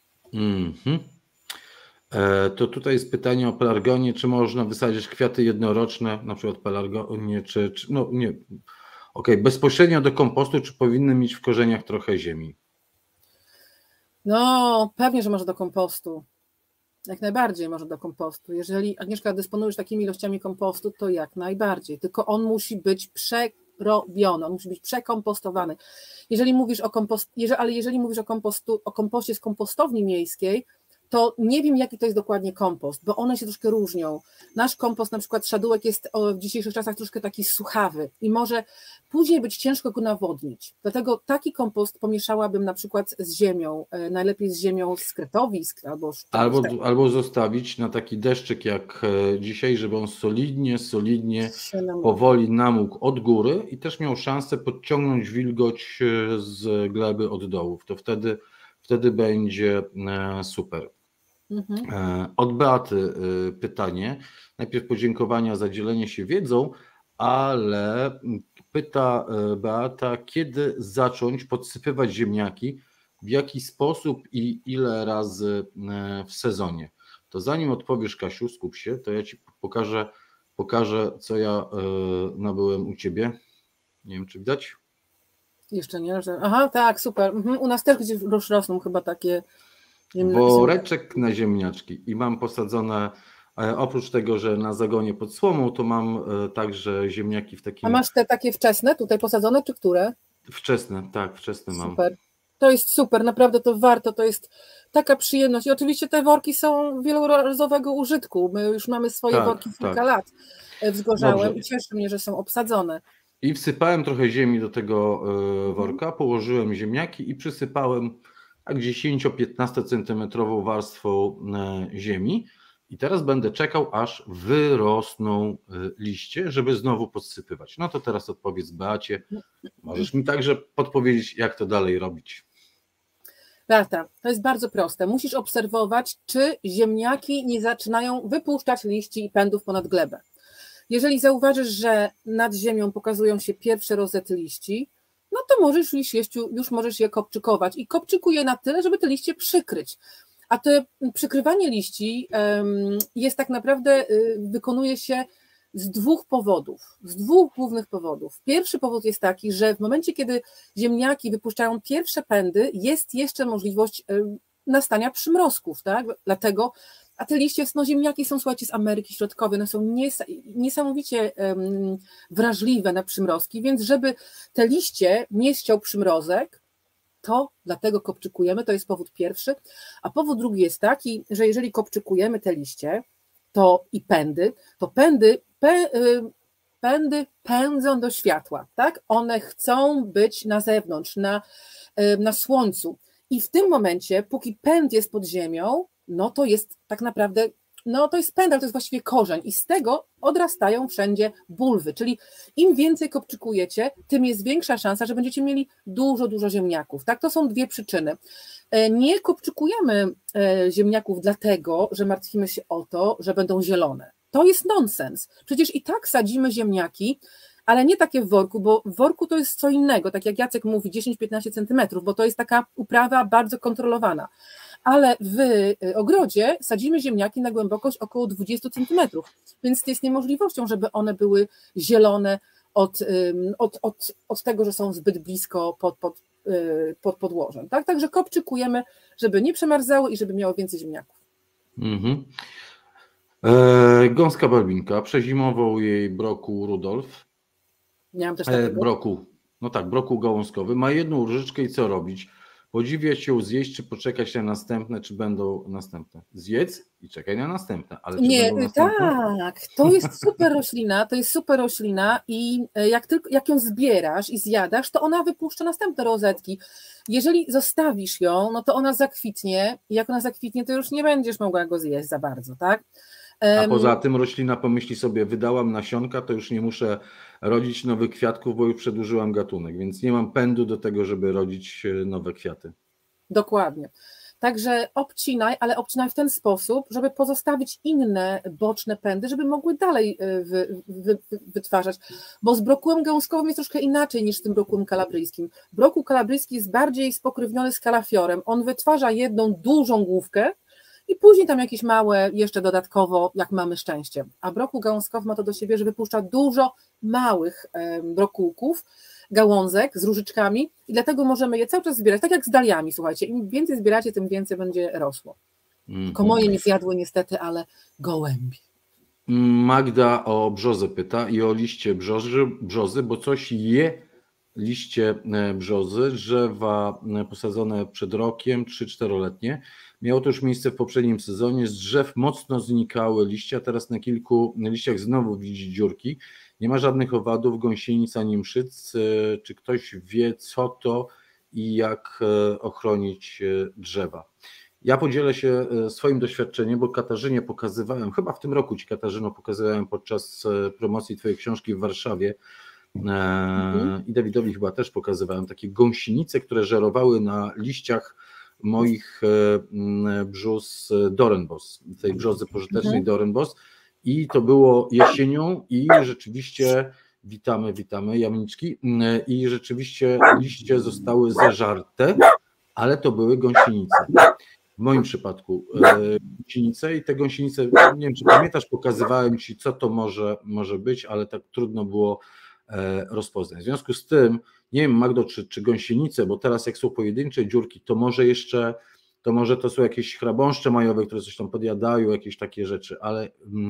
[SPEAKER 2] To tutaj jest pytanie o pelargonię, czy można wysadzić kwiaty jednoroczne, na przykład pelargonię, czy no nie, bezpośrednio do kompostu, czy powinny mieć w korzeniach trochę ziemi?
[SPEAKER 1] No, pewnie, że może do kompostu. Jak najbardziej może do kompostu. Jeżeli, Agnieszka, dysponujesz takimi ilościami kompostu, to jak najbardziej. Tylko on musi być przerobiony, on musi być przekompostowany. Jeżeli mówisz o kompoście z kompostowni miejskiej, to nie wiem, jaki to jest dokładnie kompost, bo one się troszkę różnią. Nasz kompost, na przykład szadółek, jest w dzisiejszych czasach troszkę taki suchawy i może później być ciężko go nawodnić. Dlatego taki kompost pomieszałabym na przykład z ziemią, najlepiej z ziemią z kretowisk
[SPEAKER 2] albo zostawić na taki deszczyk jak dzisiaj, żeby on solidnie powoli namógł od góry i też miał szansę podciągnąć wilgoć z gleby od dołów. To wtedy będzie super. Od Beaty pytanie. Najpierw podziękowania za dzielenie się wiedzą, ale pyta Beata, kiedy zacząć podsypywać ziemniaki, w jaki sposób i ile razy w sezonie. To zanim odpowiesz, Kasiu, skup się, to ja Ci pokażę, co ja nabyłem u Ciebie. Nie wiem, czy widać?
[SPEAKER 1] Jeszcze nie. Aha, tak, super. U nas też gdzieś rosną chyba takie
[SPEAKER 2] woreczek na ziemniaczki i mam posadzone, oprócz tego, że na zagonie pod słomą, to mam także ziemniaki w takim...
[SPEAKER 1] A masz te takie wczesne tutaj posadzone, czy które?
[SPEAKER 2] Wczesne, tak, wczesne mam.
[SPEAKER 1] Super. To jest super, naprawdę to warto, to jest taka przyjemność. I oczywiście te worki są wielorazowego użytku. My już mamy swoje worki kilka lat wzgorzałem i cieszy mnie, że są obsadzone.
[SPEAKER 2] I wsypałem trochę ziemi do tego worka, położyłem ziemniaki i przysypałem tak 10-15 centymetrową warstwą ziemi i teraz będę czekał, aż wyrosną liście, żeby znowu podsypywać. No to teraz odpowiedz Beacie, możesz mi także podpowiedzieć, jak to dalej robić.
[SPEAKER 1] Beata, to jest bardzo proste. Musisz obserwować, czy ziemniaki nie zaczynają wypuszczać liści i pędów ponad glebę. Jeżeli zauważysz, że nad ziemią pokazują się pierwsze rozety liści, no to możesz już możesz je kopczykować i kopczykuję na tyle, żeby te liście przykryć. A to przykrywanie liści jest tak naprawdę, wykonuje się z dwóch powodów, z dwóch głównych powodów. Pierwszy powód jest taki, że w momencie, kiedy ziemniaki wypuszczają pierwsze pędy, jest jeszcze możliwość nastania przymrozków, tak? Dlatego, a te liście, no ziemniaki są, słuchajcie, z Ameryki Środkowej, one są niesamowicie wrażliwe na przymrozki, więc żeby te liście nie ściął przymrozek, to dlatego kopczykujemy, to jest powód pierwszy. A powód drugi jest taki, że jeżeli kopczykujemy te liście to i pędy, to pędy pędzą do światła, tak? One chcą być na zewnątrz, na słońcu. I w tym momencie, póki pęd jest pod ziemią, no to jest tak naprawdę, no to jest pęd, ale to jest właściwie korzeń i z tego odrastają wszędzie bulwy, czyli im więcej kopczykujecie, tym jest większa szansa, że będziecie mieli dużo ziemniaków, tak? To są dwie przyczyny. Nie kopczykujemy ziemniaków dlatego, że martwimy się o to, że będą zielone. To jest nonsens. Przecież i tak sadzimy ziemniaki, ale nie takie w worku, bo w worku to jest co innego, tak jak Jacek mówi, 10-15 centymetrów, bo to jest taka uprawa bardzo kontrolowana. Ale w ogrodzie sadzimy ziemniaki na głębokość około 20 centymetrów, więc to jest niemożliwością, żeby one były zielone od tego, że są zbyt blisko pod podłożem. Tak? Także kopczykujemy, żeby nie przemarzały i żeby miało więcej ziemniaków.
[SPEAKER 2] Gąska Barbinka, przezimował jej brokuł Rudolf.
[SPEAKER 1] Miałam też takiego.
[SPEAKER 2] Brokuł gałązkowy. Ma jedną różyczkę i co robić? Podziwiać ją, zjeść, czy poczekać na następne, czy będą następne. Zjedz i czekaj na następne. Ale czy
[SPEAKER 1] nie,
[SPEAKER 2] będą następne?
[SPEAKER 1] Tak, to jest super roślina i jak ją zbierasz i zjadasz, to ona wypuszcza następne rozetki. Jeżeli zostawisz ją, no to ona zakwitnie i jak ona zakwitnie, to już nie będziesz mogła go zjeść za bardzo, tak?
[SPEAKER 2] A poza tym roślina pomyśli sobie, wydałam nasionka, to już nie muszę rodzić nowych kwiatków, bo już przedłużyłam gatunek, więc nie mam pędu do tego, żeby rodzić nowe kwiaty.
[SPEAKER 1] Dokładnie. Także obcinaj, ale obcinaj w ten sposób, żeby pozostawić inne boczne pędy, żeby mogły dalej wytwarzać, bo z brokułem gałązkowym jest troszkę inaczej niż z tym brokułem kalabryjskim. Brokuł kalabryjski jest bardziej spokrewniony z kalafiorem, on wytwarza jedną dużą główkę i później tam jakieś małe jeszcze dodatkowo, jak mamy szczęście. A brokuł gałązkowy ma to do siebie, że wypuszcza dużo małych brokułków, gałązek z różyczkami i dlatego możemy je cały czas zbierać, tak jak z daliami, słuchajcie, im więcej zbieracie, tym więcej będzie rosło. Tylko moje nie zjadły niestety, ale gołębie.
[SPEAKER 2] Magda o brzozę pyta i o liście brzozy, bo coś je liście brzozy, drzewa posadzone przed rokiem, 3-4-letnie. Miało to już miejsce w poprzednim sezonie, z drzew mocno znikały liście, a teraz na kilku liściach znowu widzi dziurki. Nie ma żadnych owadów, gąsienic ani mszyc. Czy ktoś wie, co to i jak ochronić drzewa? Ja podzielę się swoim doświadczeniem, bo Katarzynie pokazywałem, chyba w tym roku Ci, Katarzyno, pokazywałem podczas promocji Twojej książki w Warszawie i Dawidowi chyba też pokazywałem takie gąsienice, które żerowały na liściach moich brzus Doornbos, tej brzozy pożytecznej Doornbos, i to było jesienią i rzeczywiście witamy jamniczki, i rzeczywiście liście zostały zeżarte, ale to były gąsienice. W moim przypadku gąsienice, i te gąsienice, nie wiem, czy pamiętasz, pokazywałem Ci, co to może być, ale tak trudno było rozpoznać. W związku z tym, nie wiem, Magdo, czy gąsienice, bo teraz jak są pojedyncze dziurki, to może to są jakieś chrabąszcze majowe, które coś tam podjadają, jakieś takie rzeczy, ale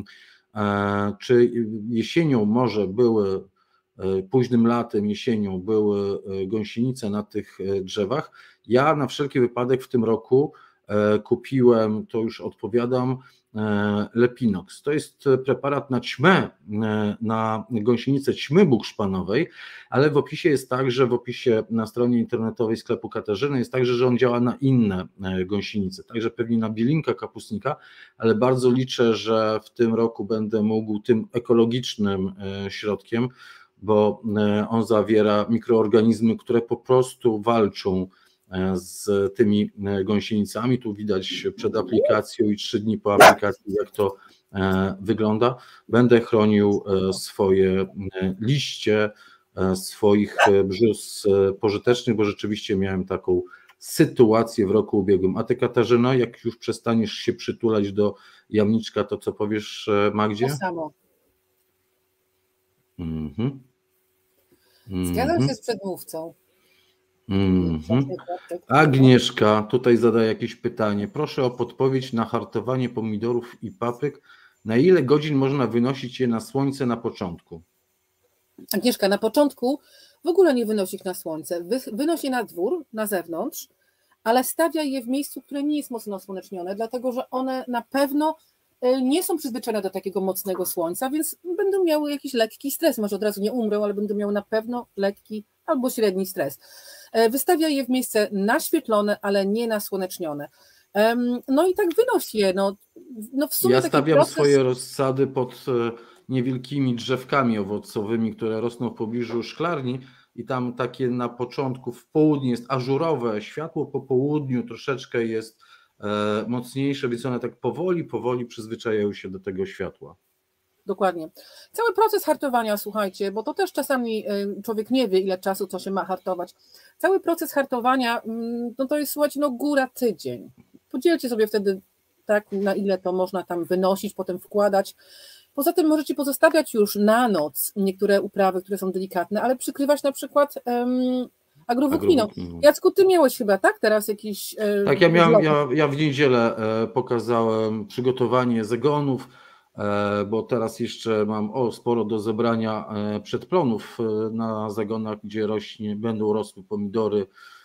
[SPEAKER 2] czy jesienią może były, późnym latem, jesienią były gąsienice na tych drzewach? Ja na wszelki wypadek w tym roku kupiłem, to już odpowiadam, Lepinox. To jest preparat na ćmę, na gąsienicę ćmy bukszpanowej, ale w opisie jest tak, że w opisie na stronie internetowej sklepu Katarzyny jest także, że on działa na inne gąsienice, także pewnie na bielinka kapustnika, ale bardzo liczę, że w tym roku będę mógł tym ekologicznym środkiem, bo on zawiera mikroorganizmy, które po prostu walczą z tymi gąsienicami. Tu widać przed aplikacją i 3 dni po aplikacji, jak to wygląda. Będę chronił swoje liście, swoich brzus pożytecznych, bo rzeczywiście miałem taką sytuację w roku ubiegłym. A Ty, Katarzyna, jak już przestaniesz się przytulać do jamniczka, to co powiesz Magdzie?
[SPEAKER 1] To samo. Zgadzam się z przedmówcą.
[SPEAKER 2] Agnieszka tutaj zadaje jakieś pytanie. Proszę o podpowiedź na hartowanie pomidorów i papryk. Na ile godzin można wynosić je na słońce na początku?
[SPEAKER 1] Agnieszka, na początku w ogóle nie wynosi ich na słońce. Wynoś je na dwór, na zewnątrz, ale stawiaj je w miejscu, które nie jest mocno osłonecznione, dlatego że one na pewno nie są przyzwyczajone do takiego mocnego słońca, więc będą miały jakiś lekki stres. Może od razu nie umrą, ale będą miały na pewno lekki albo średni stres. Wystawiaj je w miejsce naświetlone, ale nie nasłonecznione. No i tak wynoś je. No w sumie
[SPEAKER 2] ja stawiam swoje rozsady pod niewielkimi drzewkami owocowymi, które rosną w pobliżu szklarni, i tam takie na początku w południe jest ażurowe światło, po południu troszeczkę jest mocniejsze, więc one tak powoli przyzwyczajają się do tego światła.
[SPEAKER 1] Dokładnie. Cały proces hartowania, słuchajcie, bo to też czasami człowiek nie wie, ile czasu co się ma hartować. Cały proces hartowania, no to jest, słuchajcie, no góra tydzień. Podzielcie sobie wtedy tak, na ile to można tam wynosić, potem wkładać. Poza tym możecie pozostawiać już na noc niektóre uprawy, które są delikatne, ale przykrywać na przykład agrowłókniną. Jacku, ty miałeś chyba, tak? Teraz jakiś...
[SPEAKER 2] Tak, ja w niedzielę pokazałem przygotowanie zagonów, bo teraz jeszcze mam sporo do zebrania przedplonów na zagonach, gdzie będą rosły pomidory,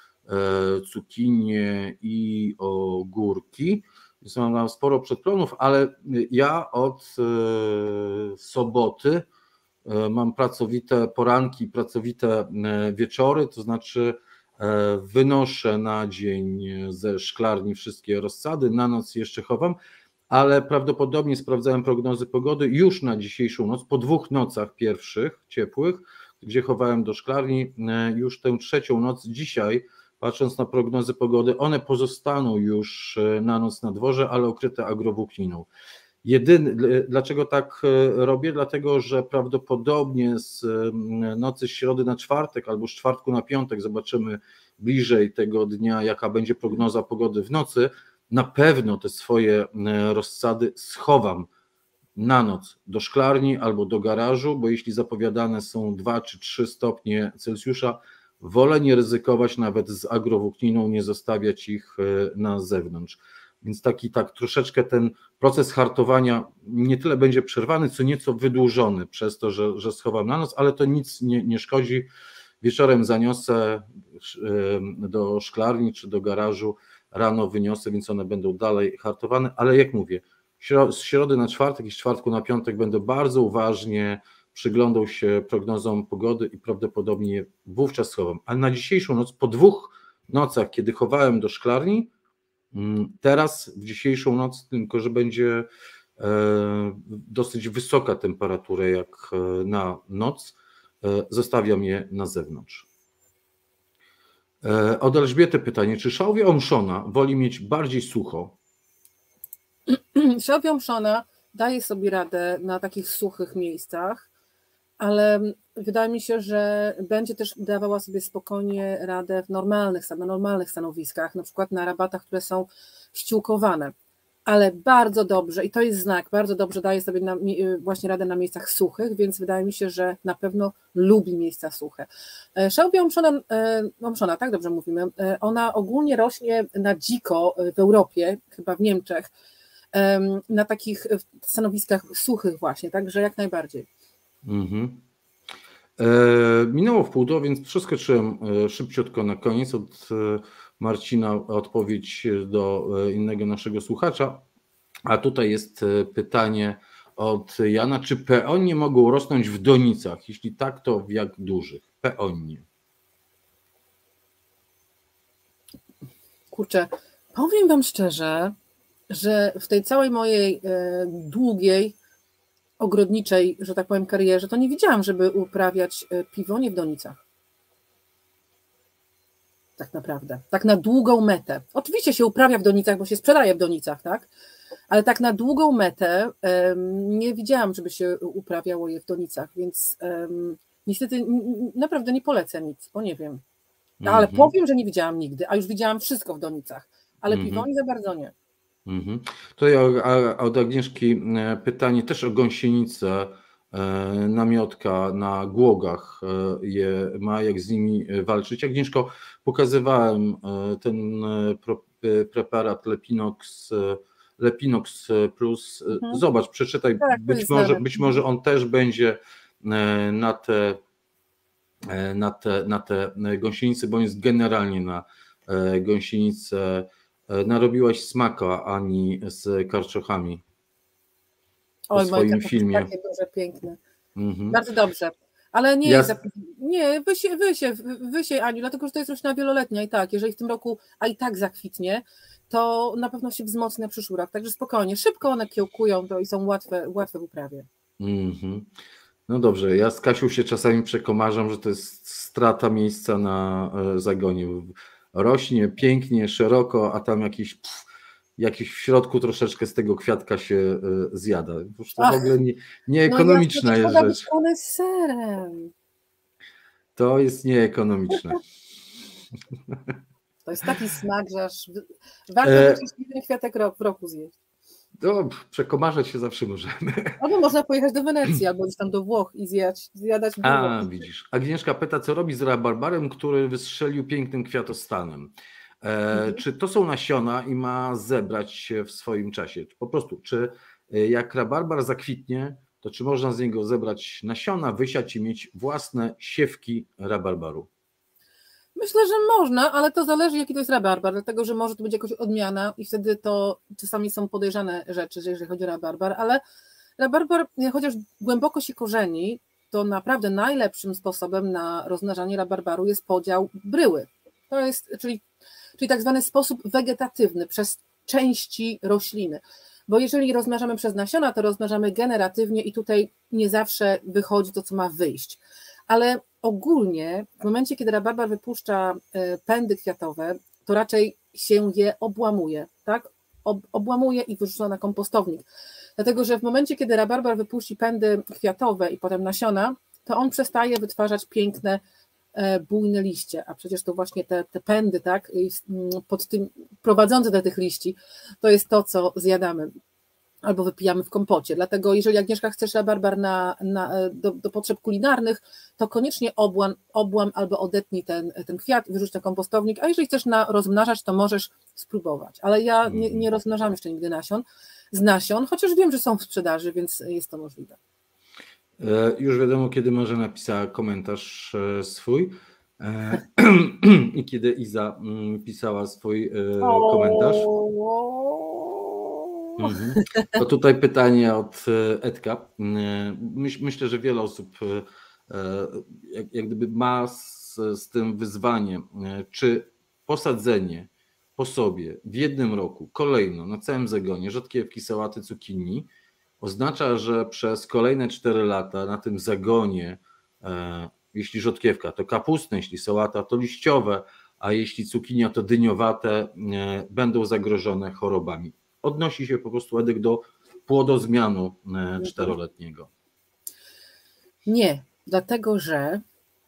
[SPEAKER 2] cukinie i ogórki. Więc mam sporo przedplonów, ale ja od soboty mam pracowite poranki, pracowite wieczory, to znaczy wynoszę na dzień ze szklarni wszystkie rozsady, na noc jeszcze chowam, ale prawdopodobnie sprawdzałem prognozy pogody już na dzisiejszą noc, po 2 nocach pierwszych ciepłych, gdzie chowałem do szklarni, już tę 3. noc dzisiaj, patrząc na prognozy pogody, one pozostaną już na noc na dworze, ale okryte agrowłókniną. Dlaczego tak robię? Dlatego, że prawdopodobnie z nocy z środy na czwartek albo z czwartku na piątek, zobaczymy bliżej tego dnia, jaka będzie prognoza pogody w nocy, na pewno te swoje rozsady schowam na noc do szklarni albo do garażu, bo jeśli zapowiadane są 2 czy 3 stopnie Celsjusza, wolę nie ryzykować nawet z agrowłókniną, nie zostawiać ich na zewnątrz. Więc tak troszeczkę ten proces hartowania nie tyle będzie przerwany, co nieco wydłużony przez to, że schowam na noc, ale to nic nie szkodzi, wieczorem zaniosę do szklarni czy do garażu, rano wyniosę, więc one będą dalej hartowane, ale jak mówię, z środy na czwartek i z czwartku na piątek będę bardzo uważnie przyglądał się prognozom pogody i prawdopodobnie wówczas schowam. Ale na dzisiejszą noc, po 2 nocach, kiedy chowałem do szklarni, teraz w dzisiejszą noc, tylko że będzie dosyć wysoka temperatura jak na noc, zostawiam je na zewnątrz. Od Elżbiety pytanie, czy szałwia omszona woli mieć bardziej sucho?
[SPEAKER 1] Szałwia omszona daje sobie radę na takich suchych miejscach, ale wydaje mi się, że będzie też dawała sobie spokojnie radę na normalnych stanowiskach, na przykład na rabatach, które są ściółkowane. Ale bardzo dobrze, i to jest znak, bardzo dobrze daje sobie właśnie radę na miejscach suchych, więc wydaje mi się, że na pewno lubi miejsca suche. Szałwia omszona, tak dobrze mówimy, ona ogólnie rośnie na dziko w Europie, chyba w Niemczech, na takich stanowiskach suchych właśnie, także jak najbardziej.
[SPEAKER 2] Minęło wpół, więc przeskoczyłem szybciutko na koniec od Marcina odpowiedź do innego naszego słuchacza, a tutaj jest pytanie od Jana, czy peonie mogą rosnąć w donicach? Jeśli tak, to w jak dużych? Peonie.
[SPEAKER 1] Kurczę, powiem wam szczerze, że w tej całej mojej długiej ogrodniczej, że tak powiem, karierze, to nie widziałam, żeby uprawiać piwonie w donicach. Tak naprawdę. Tak na długą metę. Oczywiście się uprawia w donicach, bo się sprzedaje w donicach, tak? Ale tak na długą metę nie widziałam, żeby się uprawiało je w donicach, więc niestety naprawdę nie polecę nic, bo nie wiem. Ale powiem, że nie widziałam nigdy, a już widziałam wszystko w donicach, ale piwoni za bardzo nie.
[SPEAKER 2] Tutaj od Agnieszki pytanie też o gąsienicę, namiotka na głogach je ma, jak z nimi walczyć. Agnieszko, pokazywałem ten preparat Lepinox Plus. Zobacz, przeczytaj,
[SPEAKER 1] tak,
[SPEAKER 2] być może on też będzie na te gąsienice, bo on jest generalnie na gąsienicę. Narobiłaś smaka, Ani, z karczochami.
[SPEAKER 1] Oj, moje
[SPEAKER 2] filmie.
[SPEAKER 1] Takie duże, piękne. Bardzo dobrze. Ale nie jest. Nie, wysiej, Aniu, dlatego że to jest roślina wieloletnia i tak, jeżeli w tym roku, a i tak zakwitnie, to na pewno się wzmocni na przyszły rok. Także spokojnie, szybko one kiełkują to i są łatwe w uprawie.
[SPEAKER 2] No dobrze, ja z Kasią się czasami przekomarzam, że to jest strata miejsca na zagonie. Rośnie pięknie, szeroko, a tam jakiś w środku troszeczkę z tego kwiatka się zjada. To w ogóle nieekonomiczna jest rzecz.
[SPEAKER 1] One z serem.
[SPEAKER 2] To jest nieekonomiczne.
[SPEAKER 1] To jest taki smak, że aż warto jeden kwiatek w roku zjeść.
[SPEAKER 2] No, przekomarzać się zawsze możemy.
[SPEAKER 1] Albo można pojechać do Wenecji, albo gdzieś tam do Włoch i zjadać.
[SPEAKER 2] Widzisz. Agnieszka pyta, co robi z rabarbarem, który wystrzelił pięknym kwiatostanem. Czy to są nasiona i ma zebrać się w swoim czasie? Po prostu, czy jak rabarbar zakwitnie, to czy można z niego zebrać nasiona, wysiać i mieć własne siewki rabarbaru?
[SPEAKER 1] Myślę, że można, ale to zależy, jaki to jest rabarbar, dlatego że może to być jakaś odmiana i wtedy to czasami są podejrzane rzeczy, jeżeli chodzi o rabarbar, ale rabarbar, chociaż głęboko się korzeni, to naprawdę najlepszym sposobem na rozmnażanie rabarbaru jest podział bryły. To jest, czyli tak zwany sposób wegetatywny przez części rośliny. Bo jeżeli rozmnażamy przez nasiona, to rozmnażamy generatywnie i tutaj nie zawsze wychodzi to, co ma wyjść. Ale ogólnie w momencie, kiedy rabarbar wypuszcza pędy kwiatowe, to raczej się je obłamuje, tak? Obłamuje i wyrzuca na kompostownik. Dlatego, że w momencie, kiedy rabarbar wypuści pędy kwiatowe i potem nasiona, to on przestaje wytwarzać piękne, bujne liście, a przecież to właśnie te pędy, tak, pod tym prowadzące do tych liści, to jest to, co zjadamy albo wypijamy w kompocie. Dlatego jeżeli Agnieszka chcesz rabarbar do potrzeb kulinarnych, to koniecznie obłam albo odetnij ten kwiat, wyrzuć na kompostownik, a jeżeli chcesz rozmnażać, to możesz spróbować. Ale ja nie rozmnażam jeszcze nigdy z nasion, chociaż wiem, że są w sprzedaży, więc jest to możliwe.
[SPEAKER 2] Już wiadomo, kiedy Marzena napisała komentarz swój. I kiedy Iza pisała swój komentarz, to tutaj pytanie od Edka. Myślę, że wiele osób jak gdyby ma z tym wyzwanie, czy posadzenie po sobie w jednym roku kolejno na całym zagonie rzodkiewki, sałaty, cukinii oznacza, że przez kolejne 4 lata na tym zagonie, jeśli rzodkiewka to kapustne, jeśli sałata to liściowe, a jeśli cukinia to dyniowate, będą zagrożone chorobami. Odnosi się po prostu Edek do płodozmianu 4-letniego.
[SPEAKER 1] Nie, dlatego że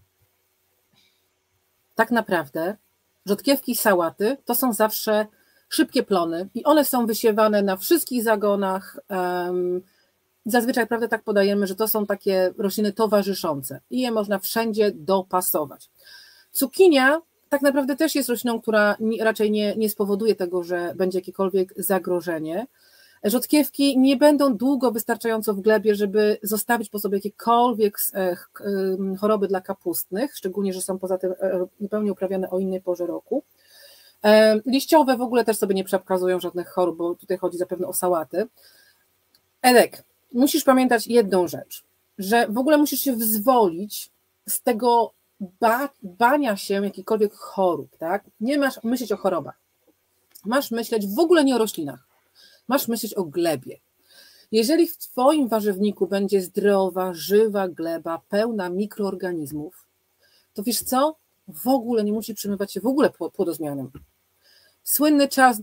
[SPEAKER 1] tak naprawdę rzodkiewki i sałaty to są zawsze szybkie plony i one są wysiewane na wszystkich zagonach. Zazwyczaj, prawda, tak podajemy, że to są takie rośliny towarzyszące i je można wszędzie dopasować. Cukinia tak naprawdę też jest rośliną, która raczej nie spowoduje tego, że będzie jakiekolwiek zagrożenie. Rzodkiewki nie będą długo wystarczająco w glebie, żeby zostawić po sobie jakiekolwiek choroby dla kapustnych, szczególnie, że są poza tym zupełnie uprawiane o innej porze roku. Liściowe w ogóle też sobie nie przekazują żadnych chorób, bo tutaj chodzi zapewne o sałaty. Edek, musisz pamiętać jedną rzecz, że w ogóle musisz się wyzwolić z tego bania się jakichkolwiek chorób, tak? Nie masz myśleć o chorobach, masz myśleć w ogóle nie o roślinach, masz myśleć o glebie. Jeżeli w twoim warzywniku będzie zdrowa, żywa gleba, pełna mikroorganizmów, to wiesz co? W ogóle nie musi przejmować się w ogóle płodozmianem. Słynny Charles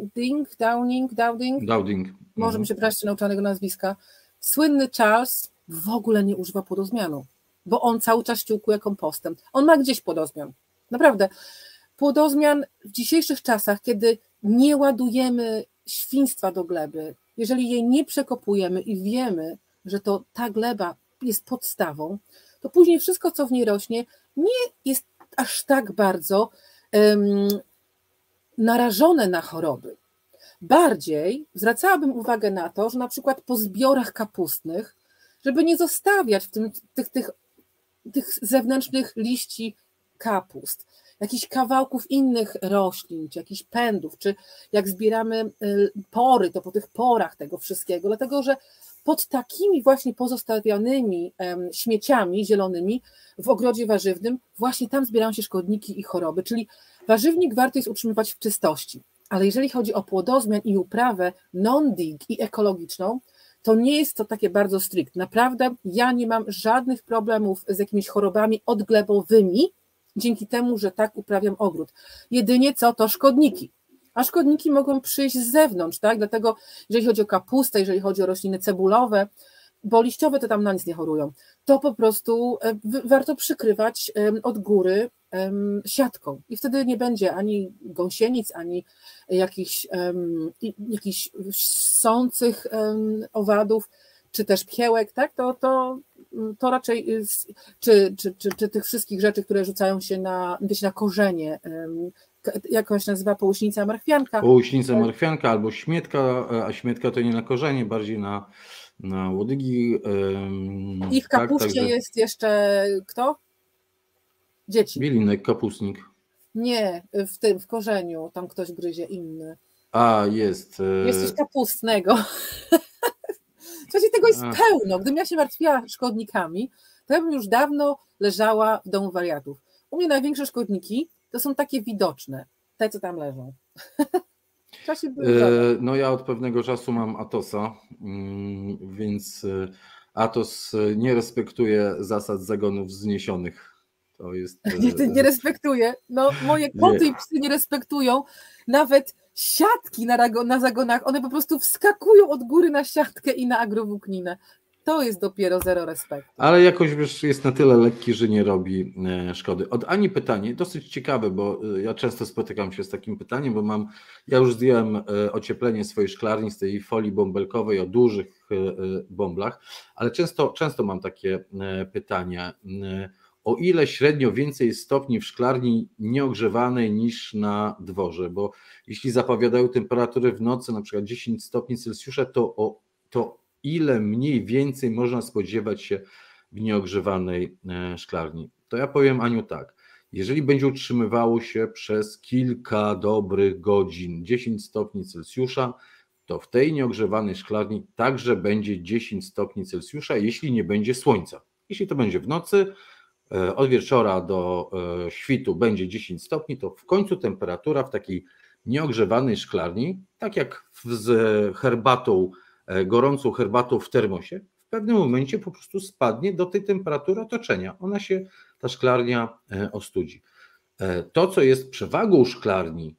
[SPEAKER 1] Dowding, może mi się praszczy nauczonego nazwiska, słynny Charles w ogóle nie używa płodozmianu, bo on cały czas ściółkuje kompostem. On ma gdzieś płodozmian. Naprawdę. Płodozmian w dzisiejszych czasach, kiedy nie ładujemy świństwa do gleby, jeżeli jej nie przekopujemy i wiemy, że to ta gleba jest podstawą, to później wszystko, co w niej rośnie, nie jest aż tak bardzo narażone na choroby. Bardziej zwracałabym uwagę na to, że na przykład po zbiorach kapustnych, żeby nie zostawiać w tym, tych zewnętrznych liści kapust, jakichś kawałków innych roślin, czy jakichś pędów, czy jak zbieramy pory, to po tych porach tego wszystkiego, dlatego że pod takimi właśnie pozostawionymi śmieciami zielonymi w ogrodzie warzywnym właśnie tam zbierają się szkodniki i choroby, czyli warzywnik warto jest utrzymywać w czystości, ale jeżeli chodzi o płodozmian i uprawę non-dig i ekologiczną, to nie jest to takie bardzo strict. Naprawdę ja nie mam żadnych problemów z jakimiś chorobami odglebowymi, dzięki temu, że tak uprawiam ogród. Jedynie co to szkodniki. A szkodniki mogą przyjść z zewnątrz, tak? Dlatego jeżeli chodzi o kapustę, jeżeli chodzi o rośliny cebulowe, bo liściowe to tam na nic nie chorują, to po prostu warto przykrywać od góry siatką i wtedy nie będzie ani gąsienic, ani jakichś sących owadów, czy też pchełek, tak? To raczej, czy tych wszystkich rzeczy, które rzucają się na korzenie, jakoś nazywa połuśnica marchwianka.
[SPEAKER 2] Połuśnica marchwianka albo śmietka, a śmietka to nie na korzenie, bardziej na łodygi.
[SPEAKER 1] I w kapuście jest jeszcze kto? Dzieci.
[SPEAKER 2] Bielinek, kapustnik.
[SPEAKER 1] Nie, w korzeniu, tam ktoś gryzie inny.
[SPEAKER 2] A, jest.
[SPEAKER 1] Jest coś kapustnego. Słuchajcie, tego jest pełno. Gdybym ja się martwiła szkodnikami, to ja bym już dawno leżała w domu wariatów. U mnie największe szkodniki to są takie widoczne, te co tam leżą.
[SPEAKER 2] No ja od pewnego czasu mam Atosa, więc Atos nie respektuje zasad zagonów wzniesionych. To jest...
[SPEAKER 1] Nie respektuje. No, moje koty i psy nie respektują. Nawet siatki na zagonach, one po prostu wskakują od góry na siatkę i na agrowłókninę. To jest dopiero zero respektu.
[SPEAKER 2] Ale jakoś wiesz, jest na tyle lekki, że nie robi szkody. Od Ani pytanie, dosyć ciekawe, bo ja często spotykam się z takim pytaniem, bo ja już zdjąłem ocieplenie swojej szklarni z tej folii bąbelkowej o dużych bąblach, ale często mam takie pytania. O ile średnio więcej jest stopni w szklarni nieogrzewanej niż na dworze, bo jeśli zapowiadają temperatury w nocy na przykład 10 stopni Celsjusza, to ile mniej więcej można spodziewać się w nieogrzewanej szklarni? To ja powiem, Aniu, tak. Jeżeli będzie utrzymywało się przez kilka dobrych godzin 10 stopni Celsjusza, to w tej nieogrzewanej szklarni także będzie 10 stopni Celsjusza, jeśli nie będzie słońca. Jeśli to będzie w nocy, od wieczora do świtu będzie 10 stopni, to w końcu temperatura w takiej nieogrzewanej szklarni, tak jak z herbatą, gorącą herbatą w termosie, w pewnym momencie po prostu spadnie do tej temperatury otoczenia. Ta szklarnia ostudzi. To, co jest przewagą szklarni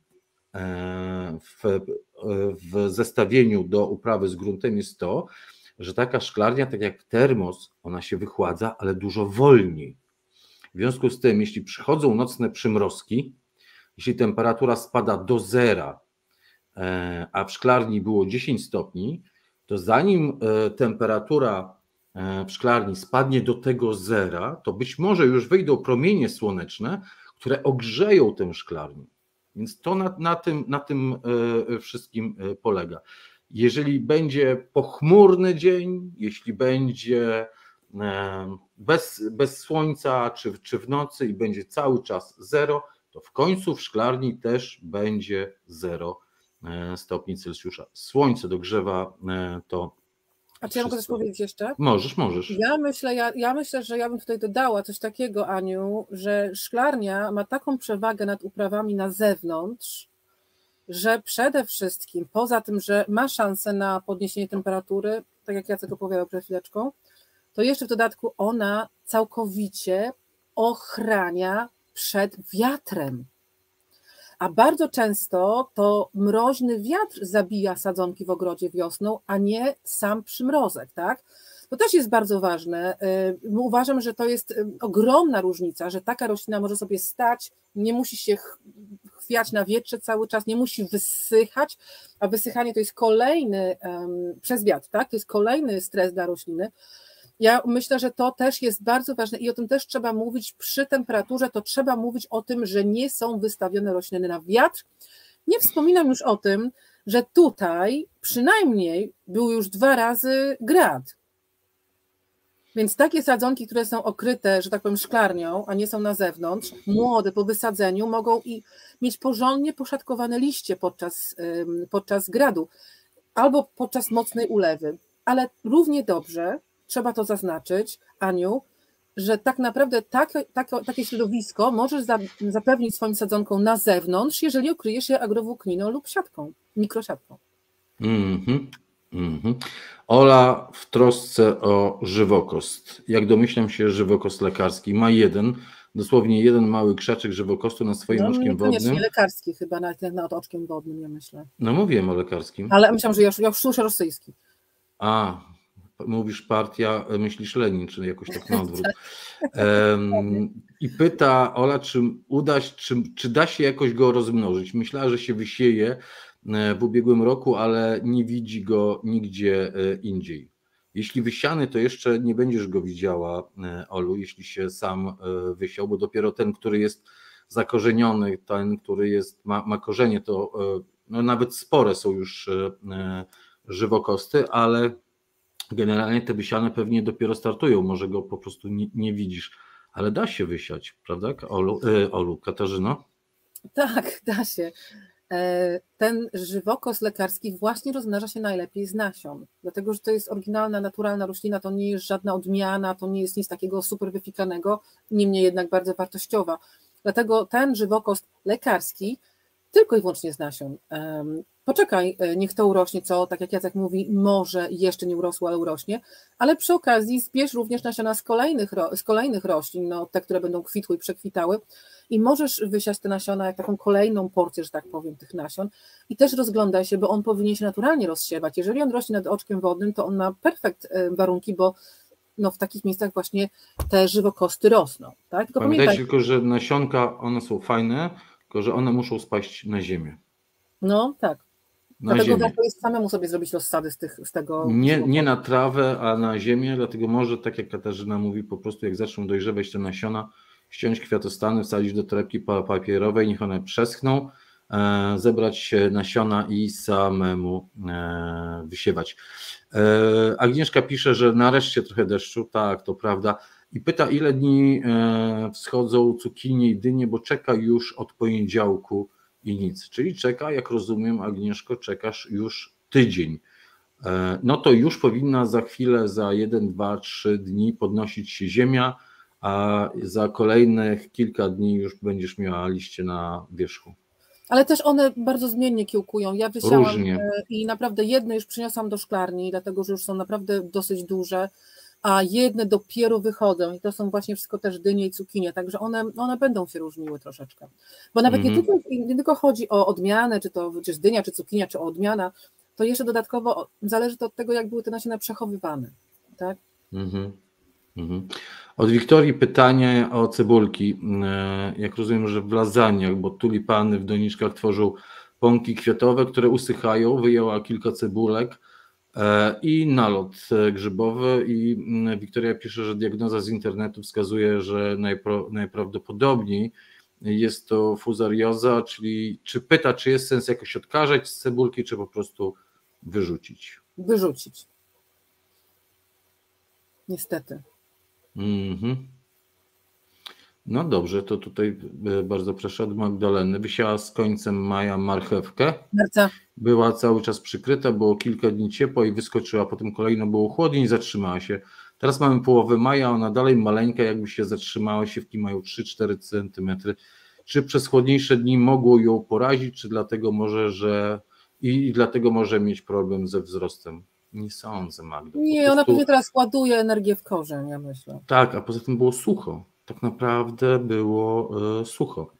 [SPEAKER 2] w zestawieniu do uprawy z gruntem, jest to, że taka szklarnia, tak jak termos, ona się wychładza, ale dużo wolniej. W związku z tym, jeśli przychodzą nocne przymrozki, jeśli temperatura spada do zera, a w szklarni było 10 stopni, to zanim temperatura w szklarni spadnie do tego zera, to być może już wyjdą promienie słoneczne, które ogrzeją tę szklarnię. Więc to na tym wszystkim polega. Jeżeli będzie pochmurny dzień, jeśli będzie bez słońca czy w nocy i będzie cały czas zero, to w końcu w szklarni też będzie 0 stopni Celsjusza. Słońce dogrzewa to.
[SPEAKER 1] A czy ja mogę coś powiedzieć jeszcze?
[SPEAKER 2] Możesz.
[SPEAKER 1] Ja myślę, że ja bym tutaj dodała coś takiego, Aniu, że szklarnia ma taką przewagę nad uprawami na zewnątrz, że przede wszystkim, poza tym, że ma szansę na podniesienie temperatury, tak jak Jacek opowiadał przed chwileczką, to jeszcze w dodatku ona całkowicie ochrania przed wiatrem. A bardzo często to mroźny wiatr zabija sadzonki w ogrodzie wiosną, a nie sam przymrozek, tak? To też jest bardzo ważne. Uważam, że to jest ogromna różnica, że taka roślina może sobie stać, nie musi się chwiać na wietrze cały czas, nie musi wysychać, a wysychanie to jest kolejny, przez wiatr, tak? To jest kolejny stres dla rośliny. Ja myślę, że to też jest bardzo ważne i o tym też trzeba mówić przy temperaturze, to trzeba mówić o tym, że nie są wystawione rośliny na wiatr. Nie wspominam już o tym, że tutaj przynajmniej był już 2 razy grad. Więc takie sadzonki, które są okryte, że tak powiem, szklarnią, a nie są na zewnątrz, młode po wysadzeniu, mogą mieć porządnie poszatkowane liście podczas gradu albo podczas mocnej ulewy. Ale równie dobrze trzeba to zaznaczyć, Aniu, że tak naprawdę takie środowisko możesz zapewnić swoim sadzonkom na zewnątrz, jeżeli okryjesz je agrowłókniną lub siatką, mikrosiatką.
[SPEAKER 2] Ola w trosce o żywokost. Jak domyślam się, żywokost lekarski ma dosłownie jeden mały krzaczek żywokostu nad swoim oczkiem wodnym.
[SPEAKER 1] Niekoniecznie lekarski chyba, nad oczkiem wodnym, ja myślę.
[SPEAKER 2] No mówiłem o lekarskiej.
[SPEAKER 1] Ale myślałam, że ja już słyszę rosyjski.
[SPEAKER 2] A, mówisz partia, myślisz Lenin, czy jakoś tak na odwrót. I pyta Ola, czy da się jakoś go rozmnożyć. Myślała, że się wysieje w ubiegłym roku, ale nie widzi go nigdzie indziej. Jeśli wysiany, to jeszcze nie będziesz go widziała, Olu, jeśli się sam wysiał, bo dopiero ten, który jest zakorzeniony, ten, który ma korzenie, to no, nawet spore są już żywokosty, ale generalnie te wysiane pewnie dopiero startują, może go po prostu nie widzisz, ale da się wysiać, prawda, Olu, Katarzyno?
[SPEAKER 1] Tak, da się. Ten żywokost lekarski właśnie rozmnaża się najlepiej z nasion, dlatego, że to jest oryginalna, naturalna roślina, to nie jest żadna odmiana, to nie jest nic takiego super wyfikanego, niemniej jednak bardzo wartościowa. Dlatego ten żywokost lekarski tylko i wyłącznie z nasion. Poczekaj, niech to urośnie, co, tak jak Jacek mówi, może jeszcze nie urosło, ale urośnie, ale przy okazji zbierz również nasiona z kolejnych roślin, no, te, które będą kwitły i przekwitały, i możesz wysiać te nasiona jak taką kolejną porcję, że tak powiem, tych nasion i też rozglądaj się, bo on powinien się naturalnie rozsiewać. Jeżeli on rośnie nad oczkiem wodnym, to on ma perfekt warunki, bo no, w takich miejscach właśnie te żywokosty rosną. Tak? Tylko
[SPEAKER 2] pamiętajcie tylko, że nasionka, one są fajne, tylko że one muszą spaść na ziemię.
[SPEAKER 1] No tak. Dlatego warto jest samemu sobie zrobić rozsady z tego.
[SPEAKER 2] Nie na trawę, a na ziemię, dlatego może, tak jak Katarzyna mówi, po prostu jak zaczną dojrzewać te nasiona, ściąć kwiatostany, wsadzić do torebki papierowej, niech one przeschną, zebrać nasiona i samemu wysiewać. Agnieszka pisze, że nareszcie trochę deszczu, tak, to prawda. I pyta, ile dni wschodzą cukinie i dynie, bo czeka już od poniedziałku i nic. Czyli czeka, jak rozumiem, Agnieszko, czekasz już tydzień. No to już powinna za chwilę, za 1, 2, 3 dni podnosić się ziemia, a za kolejnych kilka dni już będziesz miała liście na wierzchu.
[SPEAKER 1] Ale też one bardzo zmiennie kiełkują. Ja wysiałam
[SPEAKER 2] Różnie.
[SPEAKER 1] I naprawdę jedne już przyniosłam do szklarni, dlatego że już są naprawdę dosyć duże, a jedne dopiero wychodzą i to są właśnie wszystko też dynie i cukinie, także one będą się różniły troszeczkę. Bo nawet nie tylko chodzi o odmianę, czy to czy dynia, czy cukinia, czy o odmiana, to jeszcze dodatkowo zależy to od tego, jak były te nasiona przechowywane. Tak?
[SPEAKER 2] Od Wiktorii pytanie o cebulki. Jak rozumiem, że w lasagnach, bo tulipany w doniczkach tworzą pąki kwiatowe, które usychają, wyjęła kilka cebulek i nalot grzybowy i Wiktoria pisze, że diagnoza z internetu wskazuje, że najprawdopodobniej jest to fuzarioza, czyli pyta, czy jest sens jakoś odkażać z cebulki, czy po prostu wyrzucić?
[SPEAKER 1] Wyrzucić. Niestety.
[SPEAKER 2] No dobrze, to tutaj bardzo proszę od Magdaleny. Wysiała z końcem maja marchewkę.
[SPEAKER 1] Marca.
[SPEAKER 2] Była cały czas przykryta, było kilka dni ciepło i wyskoczyła, potem kolejno było chłodniej i zatrzymała się. Teraz mamy połowę maja, ona dalej maleńka, jakby się zatrzymała, siewki mają 3-4 cm. Czy przez chłodniejsze dni mogło ją porazić, czy dlatego dlatego może mieć problem ze wzrostem? Nie sądzę, Magda.
[SPEAKER 1] Nie, ona pewnie teraz ładuje energię w korzeń, ja myślę.
[SPEAKER 2] Tak, a poza tym było sucho. Tak naprawdę było sucho.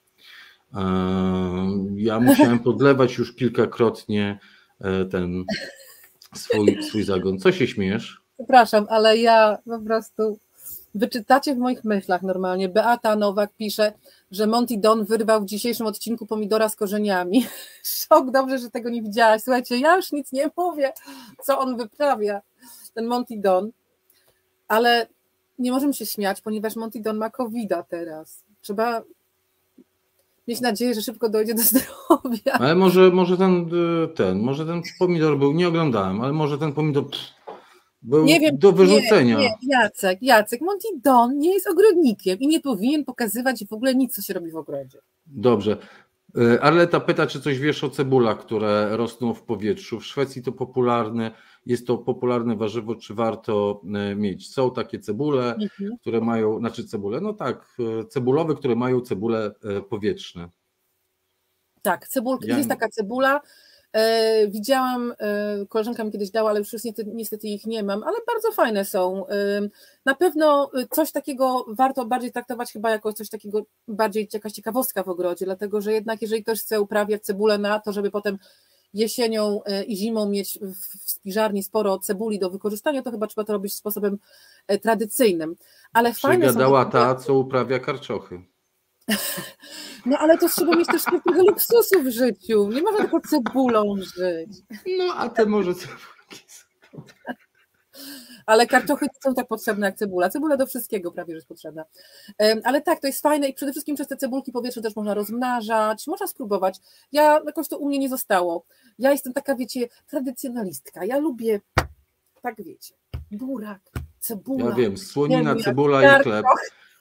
[SPEAKER 2] Ja musiałem podlewać już kilkakrotnie ten swój zagon. Co się śmiejesz?
[SPEAKER 1] Przepraszam, ale ja po prostu wyczytacie w moich myślach normalnie. Beata Nowak pisze, że Monty Don wyrwał w dzisiejszym odcinku pomidora z korzeniami. Szok, dobrze, że tego nie widziałaś. Słuchajcie, ja już nic nie mówię, co on wyprawia, ten Monty Don. Ale nie możemy się śmiać, ponieważ Monty Don ma COVID-a teraz. Trzeba mieć nadzieję, że szybko dojdzie do zdrowia.
[SPEAKER 2] Ale może ten pomidor był, nie oglądałem, ale może ten pomidor był
[SPEAKER 1] nie wiem,
[SPEAKER 2] do wyrzucenia.
[SPEAKER 1] Nie, Jacek, Monty Don nie jest ogrodnikiem i nie powinien pokazywać w ogóle nic, co się robi w ogrodzie.
[SPEAKER 2] Dobrze. Arleta pyta, czy coś wiesz o cebulach, które rosną w powietrzu. W Szwecji jest to popularne warzywo, czy warto mieć? Są takie cebule, które mają, cebulowe, które mają cebule powietrzne.
[SPEAKER 1] Tak, jest taka cebula. Widziałam, koleżanka mi kiedyś dała, ale już niestety ich nie mam, ale bardzo fajne są. Na pewno coś takiego warto bardziej traktować chyba jako coś takiego, bardziej jakaś ciekawostka w ogrodzie, dlatego że jednak jeżeli ktoś chce uprawiać cebulę na to, żeby potem jesienią i zimą mieć w spiżarni sporo cebuli do wykorzystania, to chyba trzeba to robić sposobem tradycyjnym. Ale fajne są.
[SPEAKER 2] Przygadała ta, co uprawia karczochy.
[SPEAKER 1] No ale to trzeba mieć też trochę luksusu w życiu. Nie można tylko cebulą żyć.
[SPEAKER 2] No a te może cebulki są.
[SPEAKER 1] Ale karczochy nie są tak potrzebne jak cebula. Cebula do wszystkiego prawie, że jest potrzebna. Ale tak, to jest fajne i przede wszystkim przez te cebulki powietrze też można rozmnażać, można spróbować. Jakoś to u mnie nie zostało. Ja jestem taka, wiecie, tradycjonalistka. Ja lubię, tak wiecie, burak, cebula.
[SPEAKER 2] Ja wiem, słonina, cebula i chleb.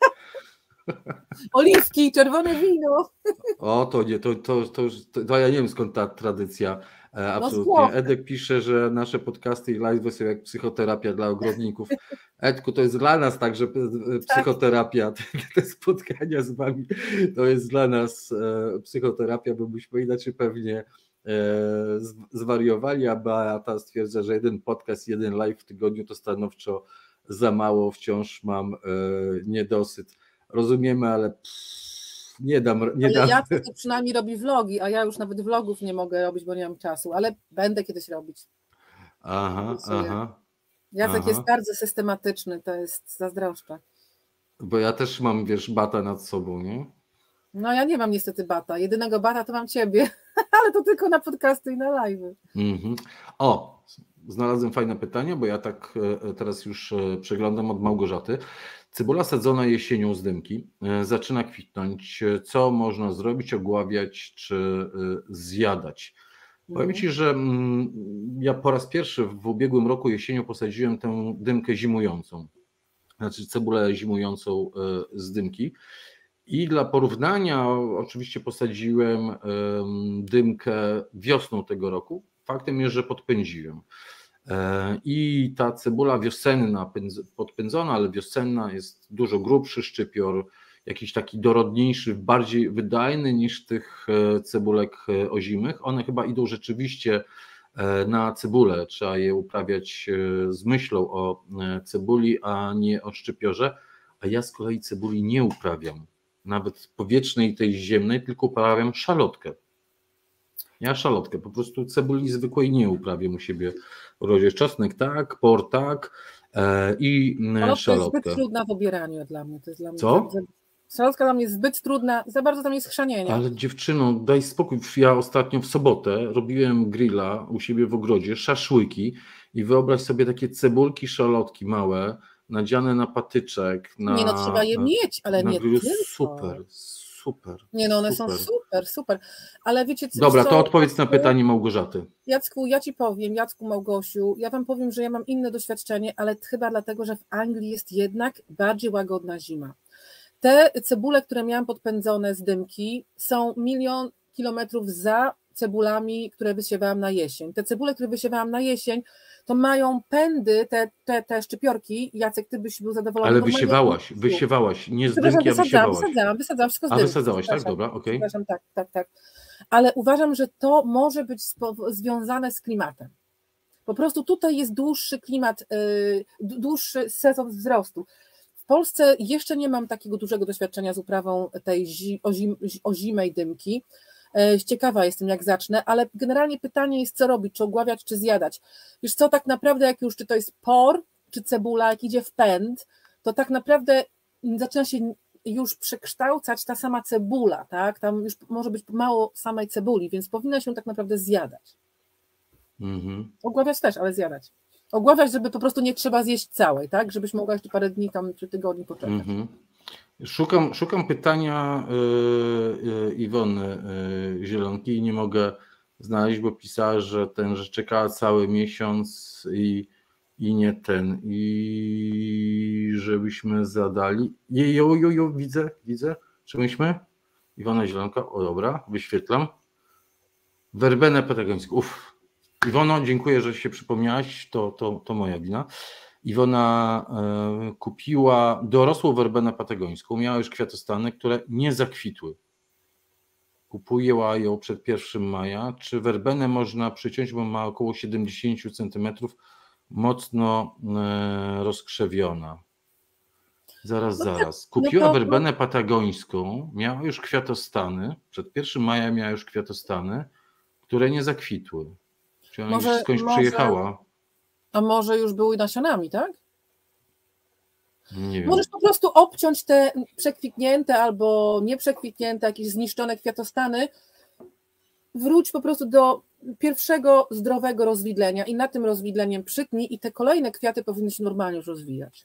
[SPEAKER 1] Oliwki, czerwone wino.
[SPEAKER 2] O, to ja nie wiem, skąd ta tradycja. Absolutnie. Edek pisze, że nasze podcasty i live są jak psychoterapia dla ogrodników. Edku, to jest dla nas także psychoterapia. Te spotkania z wami to jest dla nas psychoterapia, bo byśmy inaczej pewnie zwariowali, a Beata stwierdza, że jeden podcast, jeden live w tygodniu to stanowczo za mało, wciąż mam niedosyt. Rozumiemy, ale nie dam.
[SPEAKER 1] Jacek to przynajmniej robi vlogi, a ja już nawet vlogów nie mogę robić, bo nie mam czasu, ale będę kiedyś robić. Jacek jest bardzo systematyczny, to jest zazdroszczę.
[SPEAKER 2] Bo ja też mam, bata nad sobą, nie?
[SPEAKER 1] No ja nie mam niestety bata, jedynego bata to mam ciebie, ale to tylko na podcasty i na live.
[SPEAKER 2] O, znalazłem fajne pytanie, bo ja tak teraz już przeglądam od Małgorzaty. Cebula sadzona jesienią z dymki zaczyna kwitnąć. Co można zrobić, ogławiać czy zjadać? Powiem Ci, że ja po raz pierwszy w ubiegłym roku jesienią posadziłem tę dymkę zimującą. znaczy cebulę zimującą z dymki. I dla porównania oczywiście posadziłem dymkę wiosną tego roku. Faktem jest, że podpędziłem. I ta cebula wiosenna, podpędzona, ale wiosenna, jest dużo grubszy szczypior, jakiś taki dorodniejszy, bardziej wydajny niż tych cebulek ozimych. One chyba idą rzeczywiście na cebulę, trzeba je uprawiać z myślą o cebuli, a nie o szczypiorze, a ja z kolei cebuli nie uprawiam, nawet powietrznej, tej ziemnej, tylko uprawiam szalotkę. Ja szalotkę, po prostu cebuli zwykłej nie uprawiam u siebie w rodzie. Czosnek tak, por tak i szalotkę.
[SPEAKER 1] To jest zbyt trudna w obieraniu dla mnie. To jest dla mnie
[SPEAKER 2] Co?
[SPEAKER 1] Szalotka dla mnie jest zbyt trudna, za bardzo tam jest chrzanienia.
[SPEAKER 2] Ale dziewczyno, daj spokój. Ja ostatnio w sobotę robiłem grilla u siebie w ogrodzie, szaszłyki i wyobraź sobie takie cebulki, szalotki małe, nadziane na patyczek.
[SPEAKER 1] Nie no, trzeba je mieć, ale nie
[SPEAKER 2] grillu.
[SPEAKER 1] tylko.
[SPEAKER 2] Super.
[SPEAKER 1] Nie no, one są super. Ale wiecie co?
[SPEAKER 2] Dobra, to odpowiedz na pytanie Małgorzaty.
[SPEAKER 1] Jacku, ja ci powiem, Małgosiu, ja wam powiem, że ja mam inne doświadczenie, ale chyba dlatego, że w Anglii jest jednak bardziej łagodna zima. Te cebule, które miałam podpędzone z dymki, są 1 000 000 kilometrów za cebulami, które wysiewałam na jesień. Te cebule, które wysiewałam na jesień, to mają pędy, te szczypiorki. Jacek, ty byś był zadowolony.
[SPEAKER 2] Ale wysiewałaś, nie z dymki, a wysiewałaś.
[SPEAKER 1] Wysadzałam wszystko z dymki.
[SPEAKER 2] A wysadzałaś, tak? Dobra, okej.
[SPEAKER 1] Tak. Ale uważam, że to może być związane z klimatem. Po prostu tutaj jest dłuższy klimat, dłuższy sezon wzrostu. W Polsce jeszcze nie mam takiego dużego doświadczenia z uprawą tej ozimej dymki. Ciekawa jestem, jak zacznę, ale generalnie pytanie jest, co robić, czy ogławiać, czy zjadać. Wiesz co, tak naprawdę jak już, czy to jest por, czy cebula, jak idzie w pęd, to tak naprawdę zaczyna się już przekształcać ta sama cebula, tak? Tam już może być mało samej cebuli, więc powinna się tak naprawdę zjadać. Ogławiać też, ale zjadać. Ogławiać, żeby po prostu nie trzeba zjeść całej, tak? Żebyś mogła jeszcze parę dni tam, czy tygodni poczekać.
[SPEAKER 2] Szukam pytania Iwony Zielonki i nie mogę znaleźć, bo pisała, że czekała cały miesiąc i nie ten, i żebyśmy zadali. Widzę. Czy myśmy? Iwona Zielonka, o dobra, wyświetlam. Werbenę patagońską. Iwono, dziękuję, że się przypomniałaś, to moja wina. Iwona kupiła dorosłą werbenę patagońską, miała już kwiatostany, które nie zakwitły. Kupiła ją przed 1 maja. Czy werbenę można przyciąć, bo ma około 70 cm, mocno rozkrzewiona? Zaraz. Kupiła werbenę patagońską, miała już kwiatostany, przed 1 maja miała już kwiatostany, które nie zakwitły. Czy ona już skądś przyjechała?
[SPEAKER 1] A może już były nasionami, tak?
[SPEAKER 2] Nie wiem.
[SPEAKER 1] Możesz po prostu obciąć te przekwitnięte albo nieprzekwitnięte, jakieś zniszczone kwiatostany. Wróć po prostu do pierwszego zdrowego rozwidlenia i na tym rozwidleniem przytnij i te kolejne kwiaty powinny się normalnie już rozwijać.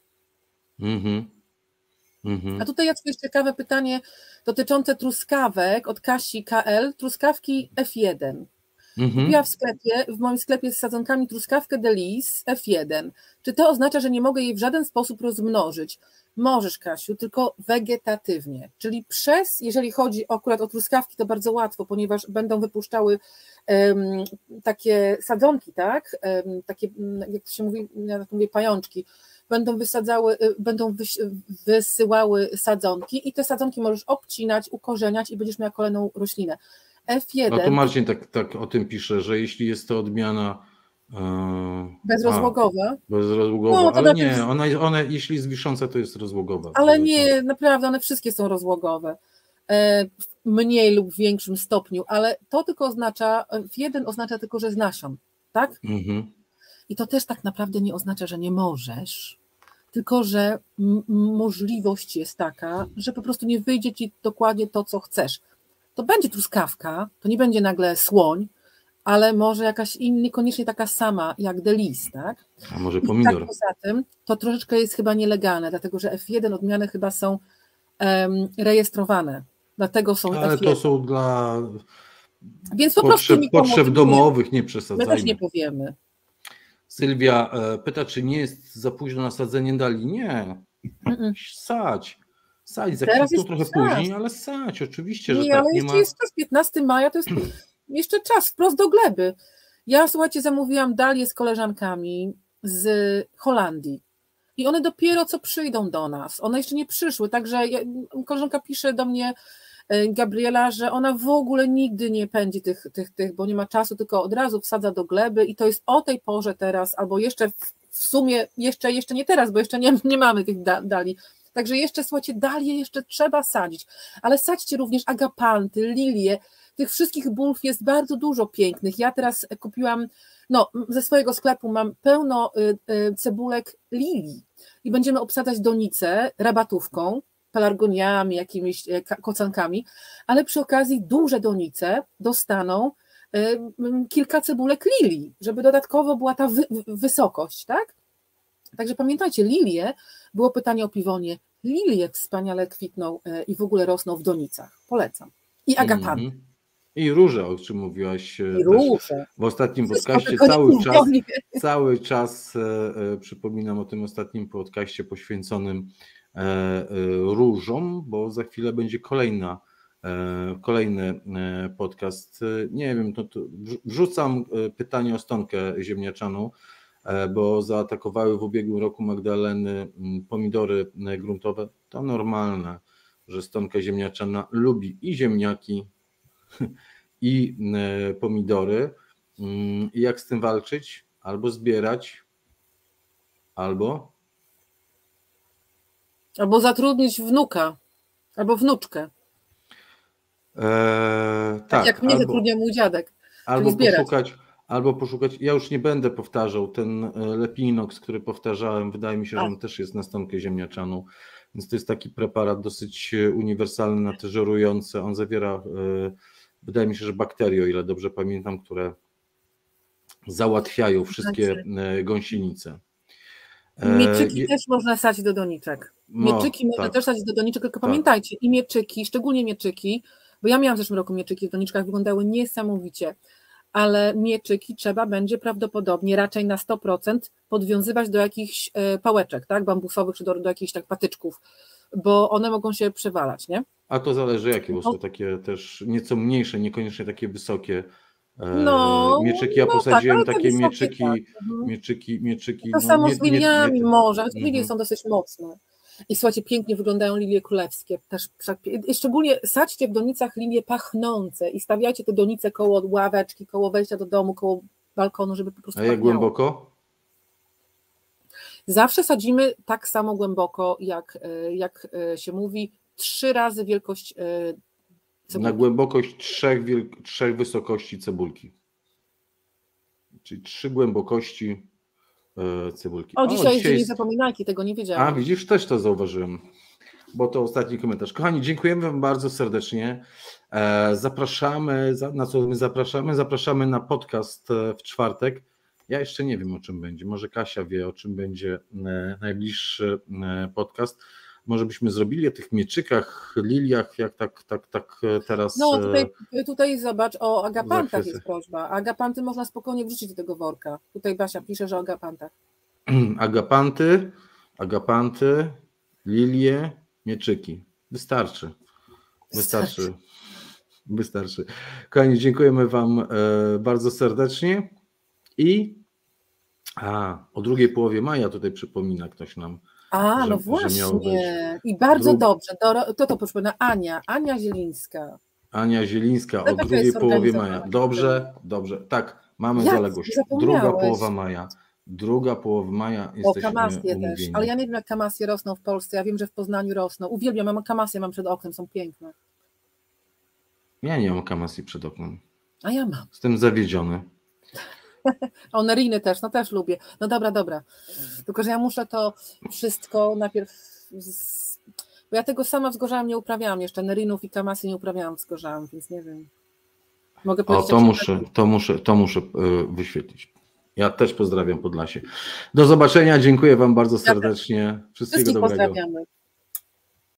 [SPEAKER 1] A tutaj jest ciekawe pytanie dotyczące truskawek od Kasi KL, truskawki F1. Kupiła w moim sklepie z sadzonkami truskawkę Delis F1. Czy to oznacza, że nie mogę jej w żaden sposób rozmnożyć? Możesz, Kasiu, tylko wegetatywnie, czyli jeżeli chodzi akurat o truskawki, to bardzo łatwo, ponieważ będą wypuszczały takie sadzonki, tak? Takie, jak to się mówi, ja tak mówię, pajączki, będą wysyłały sadzonki i te sadzonki możesz obcinać, ukorzeniać i będziesz miała kolejną roślinę. F1.
[SPEAKER 2] No to Marcin tak o tym pisze, że jeśli jest to odmiana
[SPEAKER 1] bezrozłogowa.
[SPEAKER 2] No, ale nie, ona jeśli jest wisząca, to jest rozłogowa.
[SPEAKER 1] Ale nie, naprawdę, one wszystkie są rozłogowe. W mniej lub większym stopniu, ale to tylko oznacza, F1 oznacza tylko, że z nasion, tak? I to też tak naprawdę nie oznacza, że nie możesz, tylko że możliwość jest taka, że po prostu nie wyjdzie ci dokładnie to, co chcesz. To będzie truskawka, to nie będzie nagle słoń, ale może jakaś niekoniecznie taka sama jak Delis, tak?
[SPEAKER 2] A może pomidor.
[SPEAKER 1] Tak, poza tym to troszeczkę jest chyba nielegalne, dlatego że F1 odmiany chyba są rejestrowane, dlatego są
[SPEAKER 2] ale
[SPEAKER 1] F1.
[SPEAKER 2] to są dla
[SPEAKER 1] więc po
[SPEAKER 2] potrzeb domowych, nie przesadzajmy.
[SPEAKER 1] My też nie powiemy.
[SPEAKER 2] Sylwia pyta, czy nie jest za późno na sadzenie dali? Nie, Sać,
[SPEAKER 1] Teraz
[SPEAKER 2] to
[SPEAKER 1] jest
[SPEAKER 2] trochę
[SPEAKER 1] czas.
[SPEAKER 2] później, ale sać, oczywiście, że
[SPEAKER 1] Nie,
[SPEAKER 2] tak.
[SPEAKER 1] ale
[SPEAKER 2] Nie
[SPEAKER 1] jeszcze
[SPEAKER 2] ma...
[SPEAKER 1] jest czas, 15 maja to jest jeszcze czas, wprost do gleby. Ja, słuchajcie, zamówiłam dalię z koleżankami z Holandii i one dopiero co przyjdą do nas, one jeszcze nie przyszły, także koleżanka pisze do mnie, Gabriela, że ona w ogóle nigdy nie pędzi tych, bo nie ma czasu, tylko od razu wsadza do gleby i to jest o tej porze teraz, albo jeszcze w sumie, jeszcze nie teraz, bo jeszcze nie mamy tych dali. Także jeszcze, słuchajcie, dalie jeszcze trzeba sadzić, ale sadźcie również agapanty, lilie, tych wszystkich bulw jest bardzo dużo pięknych. Ja teraz kupiłam, ze swojego sklepu mam pełno cebulek lilii i będziemy obsadzać donice rabatówką, pelargoniami, jakimiś kocankami, ale przy okazji duże donice dostaną kilka cebulek lilii, żeby dodatkowo była ta wysokość, tak? Także pamiętajcie, lilie, było pytanie o piwonie, lilie wspaniale kwitną i w ogóle rosną w donicach, polecam. I agapanty.
[SPEAKER 2] I róże, o czym mówiłaś w ostatnim podcaście, cały czas przypominam o tym ostatnim podcaście poświęconym różom, bo za chwilę będzie kolejny podcast. Nie wiem, to wrzucam pytanie o stonkę ziemniaczaną, bo zaatakowały w ubiegłym roku Magdaleny pomidory gruntowe. To normalne, że stonka ziemniaczana lubi i ziemniaki, i pomidory. I jak z tym walczyć? Albo zbierać, albo
[SPEAKER 1] zatrudnić wnuka, albo wnuczkę. Tak jak mnie zatrudnia mój dziadek.
[SPEAKER 2] Albo poszukać, ja już nie będę powtarzał, ten Lepinox, który powtarzałem, wydaje mi się, że on też jest na stonkę ziemniaczaną, więc to jest taki preparat dosyć uniwersalny, nateżerujący, on zawiera, wydaje mi się, że bakterie, o ile dobrze pamiętam, które załatwiają wszystkie gąsienice.
[SPEAKER 1] Mieczyki też można sadzić do doniczek. Mieczyki można też sadzić do doniczek, tylko pamiętajcie, i mieczyki, szczególnie mieczyki, bo ja miałam w zeszłym roku mieczyki w doniczkach, wyglądały niesamowicie, ale mieczyki trzeba będzie prawdopodobnie raczej na 100% podwiązywać do jakichś pałeczek, tak, bambusowych, czy do jakichś tak patyczków, bo one mogą się przewalać, nie?
[SPEAKER 2] A to zależy jakie, bo są takie też nieco mniejsze, niekoniecznie takie wysokie mieczyki. Ja posadziłem takie mieczyki.
[SPEAKER 1] To samo z liliami może, ale lilie są dosyć mocne. I słuchajcie, pięknie wyglądają lilie królewskie. Też, szczególnie sadźcie w donicach lilie pachnące i stawiajcie te donice koło ławeczki, koło wejścia do domu, koło balkonu, żeby po prostu
[SPEAKER 2] pachniało. A jak głęboko?
[SPEAKER 1] Zawsze sadzimy tak samo głęboko, jak się mówi, 3 razy wielkość cebulki.
[SPEAKER 2] Na głębokość 3 wysokości cebulki. Czyli 3 głębokości cebulki.
[SPEAKER 1] Dzisiaj jest dzień zapominajki, tego nie wiedziałam.
[SPEAKER 2] A widzisz, też to zauważyłem, bo to ostatni komentarz. Kochani, dziękujemy wam bardzo serdecznie. Zapraszamy, na co my zapraszamy? Zapraszamy na podcast w czwartek. Ja jeszcze nie wiem, o czym będzie. Może Kasia wie, o czym będzie najbliższy podcast. Może byśmy zrobili o tych mieczykach, liliach, jak tak teraz.
[SPEAKER 1] No tutaj zobacz, o agapantach jest prośba. Agapanty można spokojnie wrzucić do tego worka. Tutaj Basia pisze, że o agapantach.
[SPEAKER 2] Agapanty, lilie, mieczyki. Wystarczy. Kochani, dziękujemy wam bardzo serdecznie i o drugiej połowie maja tutaj przypomina ktoś nam.
[SPEAKER 1] No właśnie. I bardzo dobrze. To proszę, Ania Zielińska.
[SPEAKER 2] Ania Zielińska o drugiej połowie maja. Dobrze. Tak, mamy zaległość. Druga połowa maja jesteśmy
[SPEAKER 1] kamasje
[SPEAKER 2] umówieni.
[SPEAKER 1] też, ale ja nie wiem, jak kamasje rosną w Polsce. Ja wiem, że w Poznaniu rosną. Uwielbiam, kamasje mam przed oknem, są piękne.
[SPEAKER 2] Ja nie mam kamasji przed oknem.
[SPEAKER 1] A ja mam.
[SPEAKER 2] Jestem zawiedziony.
[SPEAKER 1] Neriny też, też lubię. No dobra. Tylko, że ja muszę to wszystko najpierw... Bo ja tego sama z gorzałym nie uprawiałam jeszcze. Nerinów i kamasy nie uprawiałam z gorzałym, więc nie wiem. Mogę powiedzieć...
[SPEAKER 2] To muszę wyświetlić. Ja też pozdrawiam Podlasie. Do zobaczenia, dziękuję wam bardzo serdecznie. Wszystkiego dobrego.
[SPEAKER 1] Pozdrawiamy.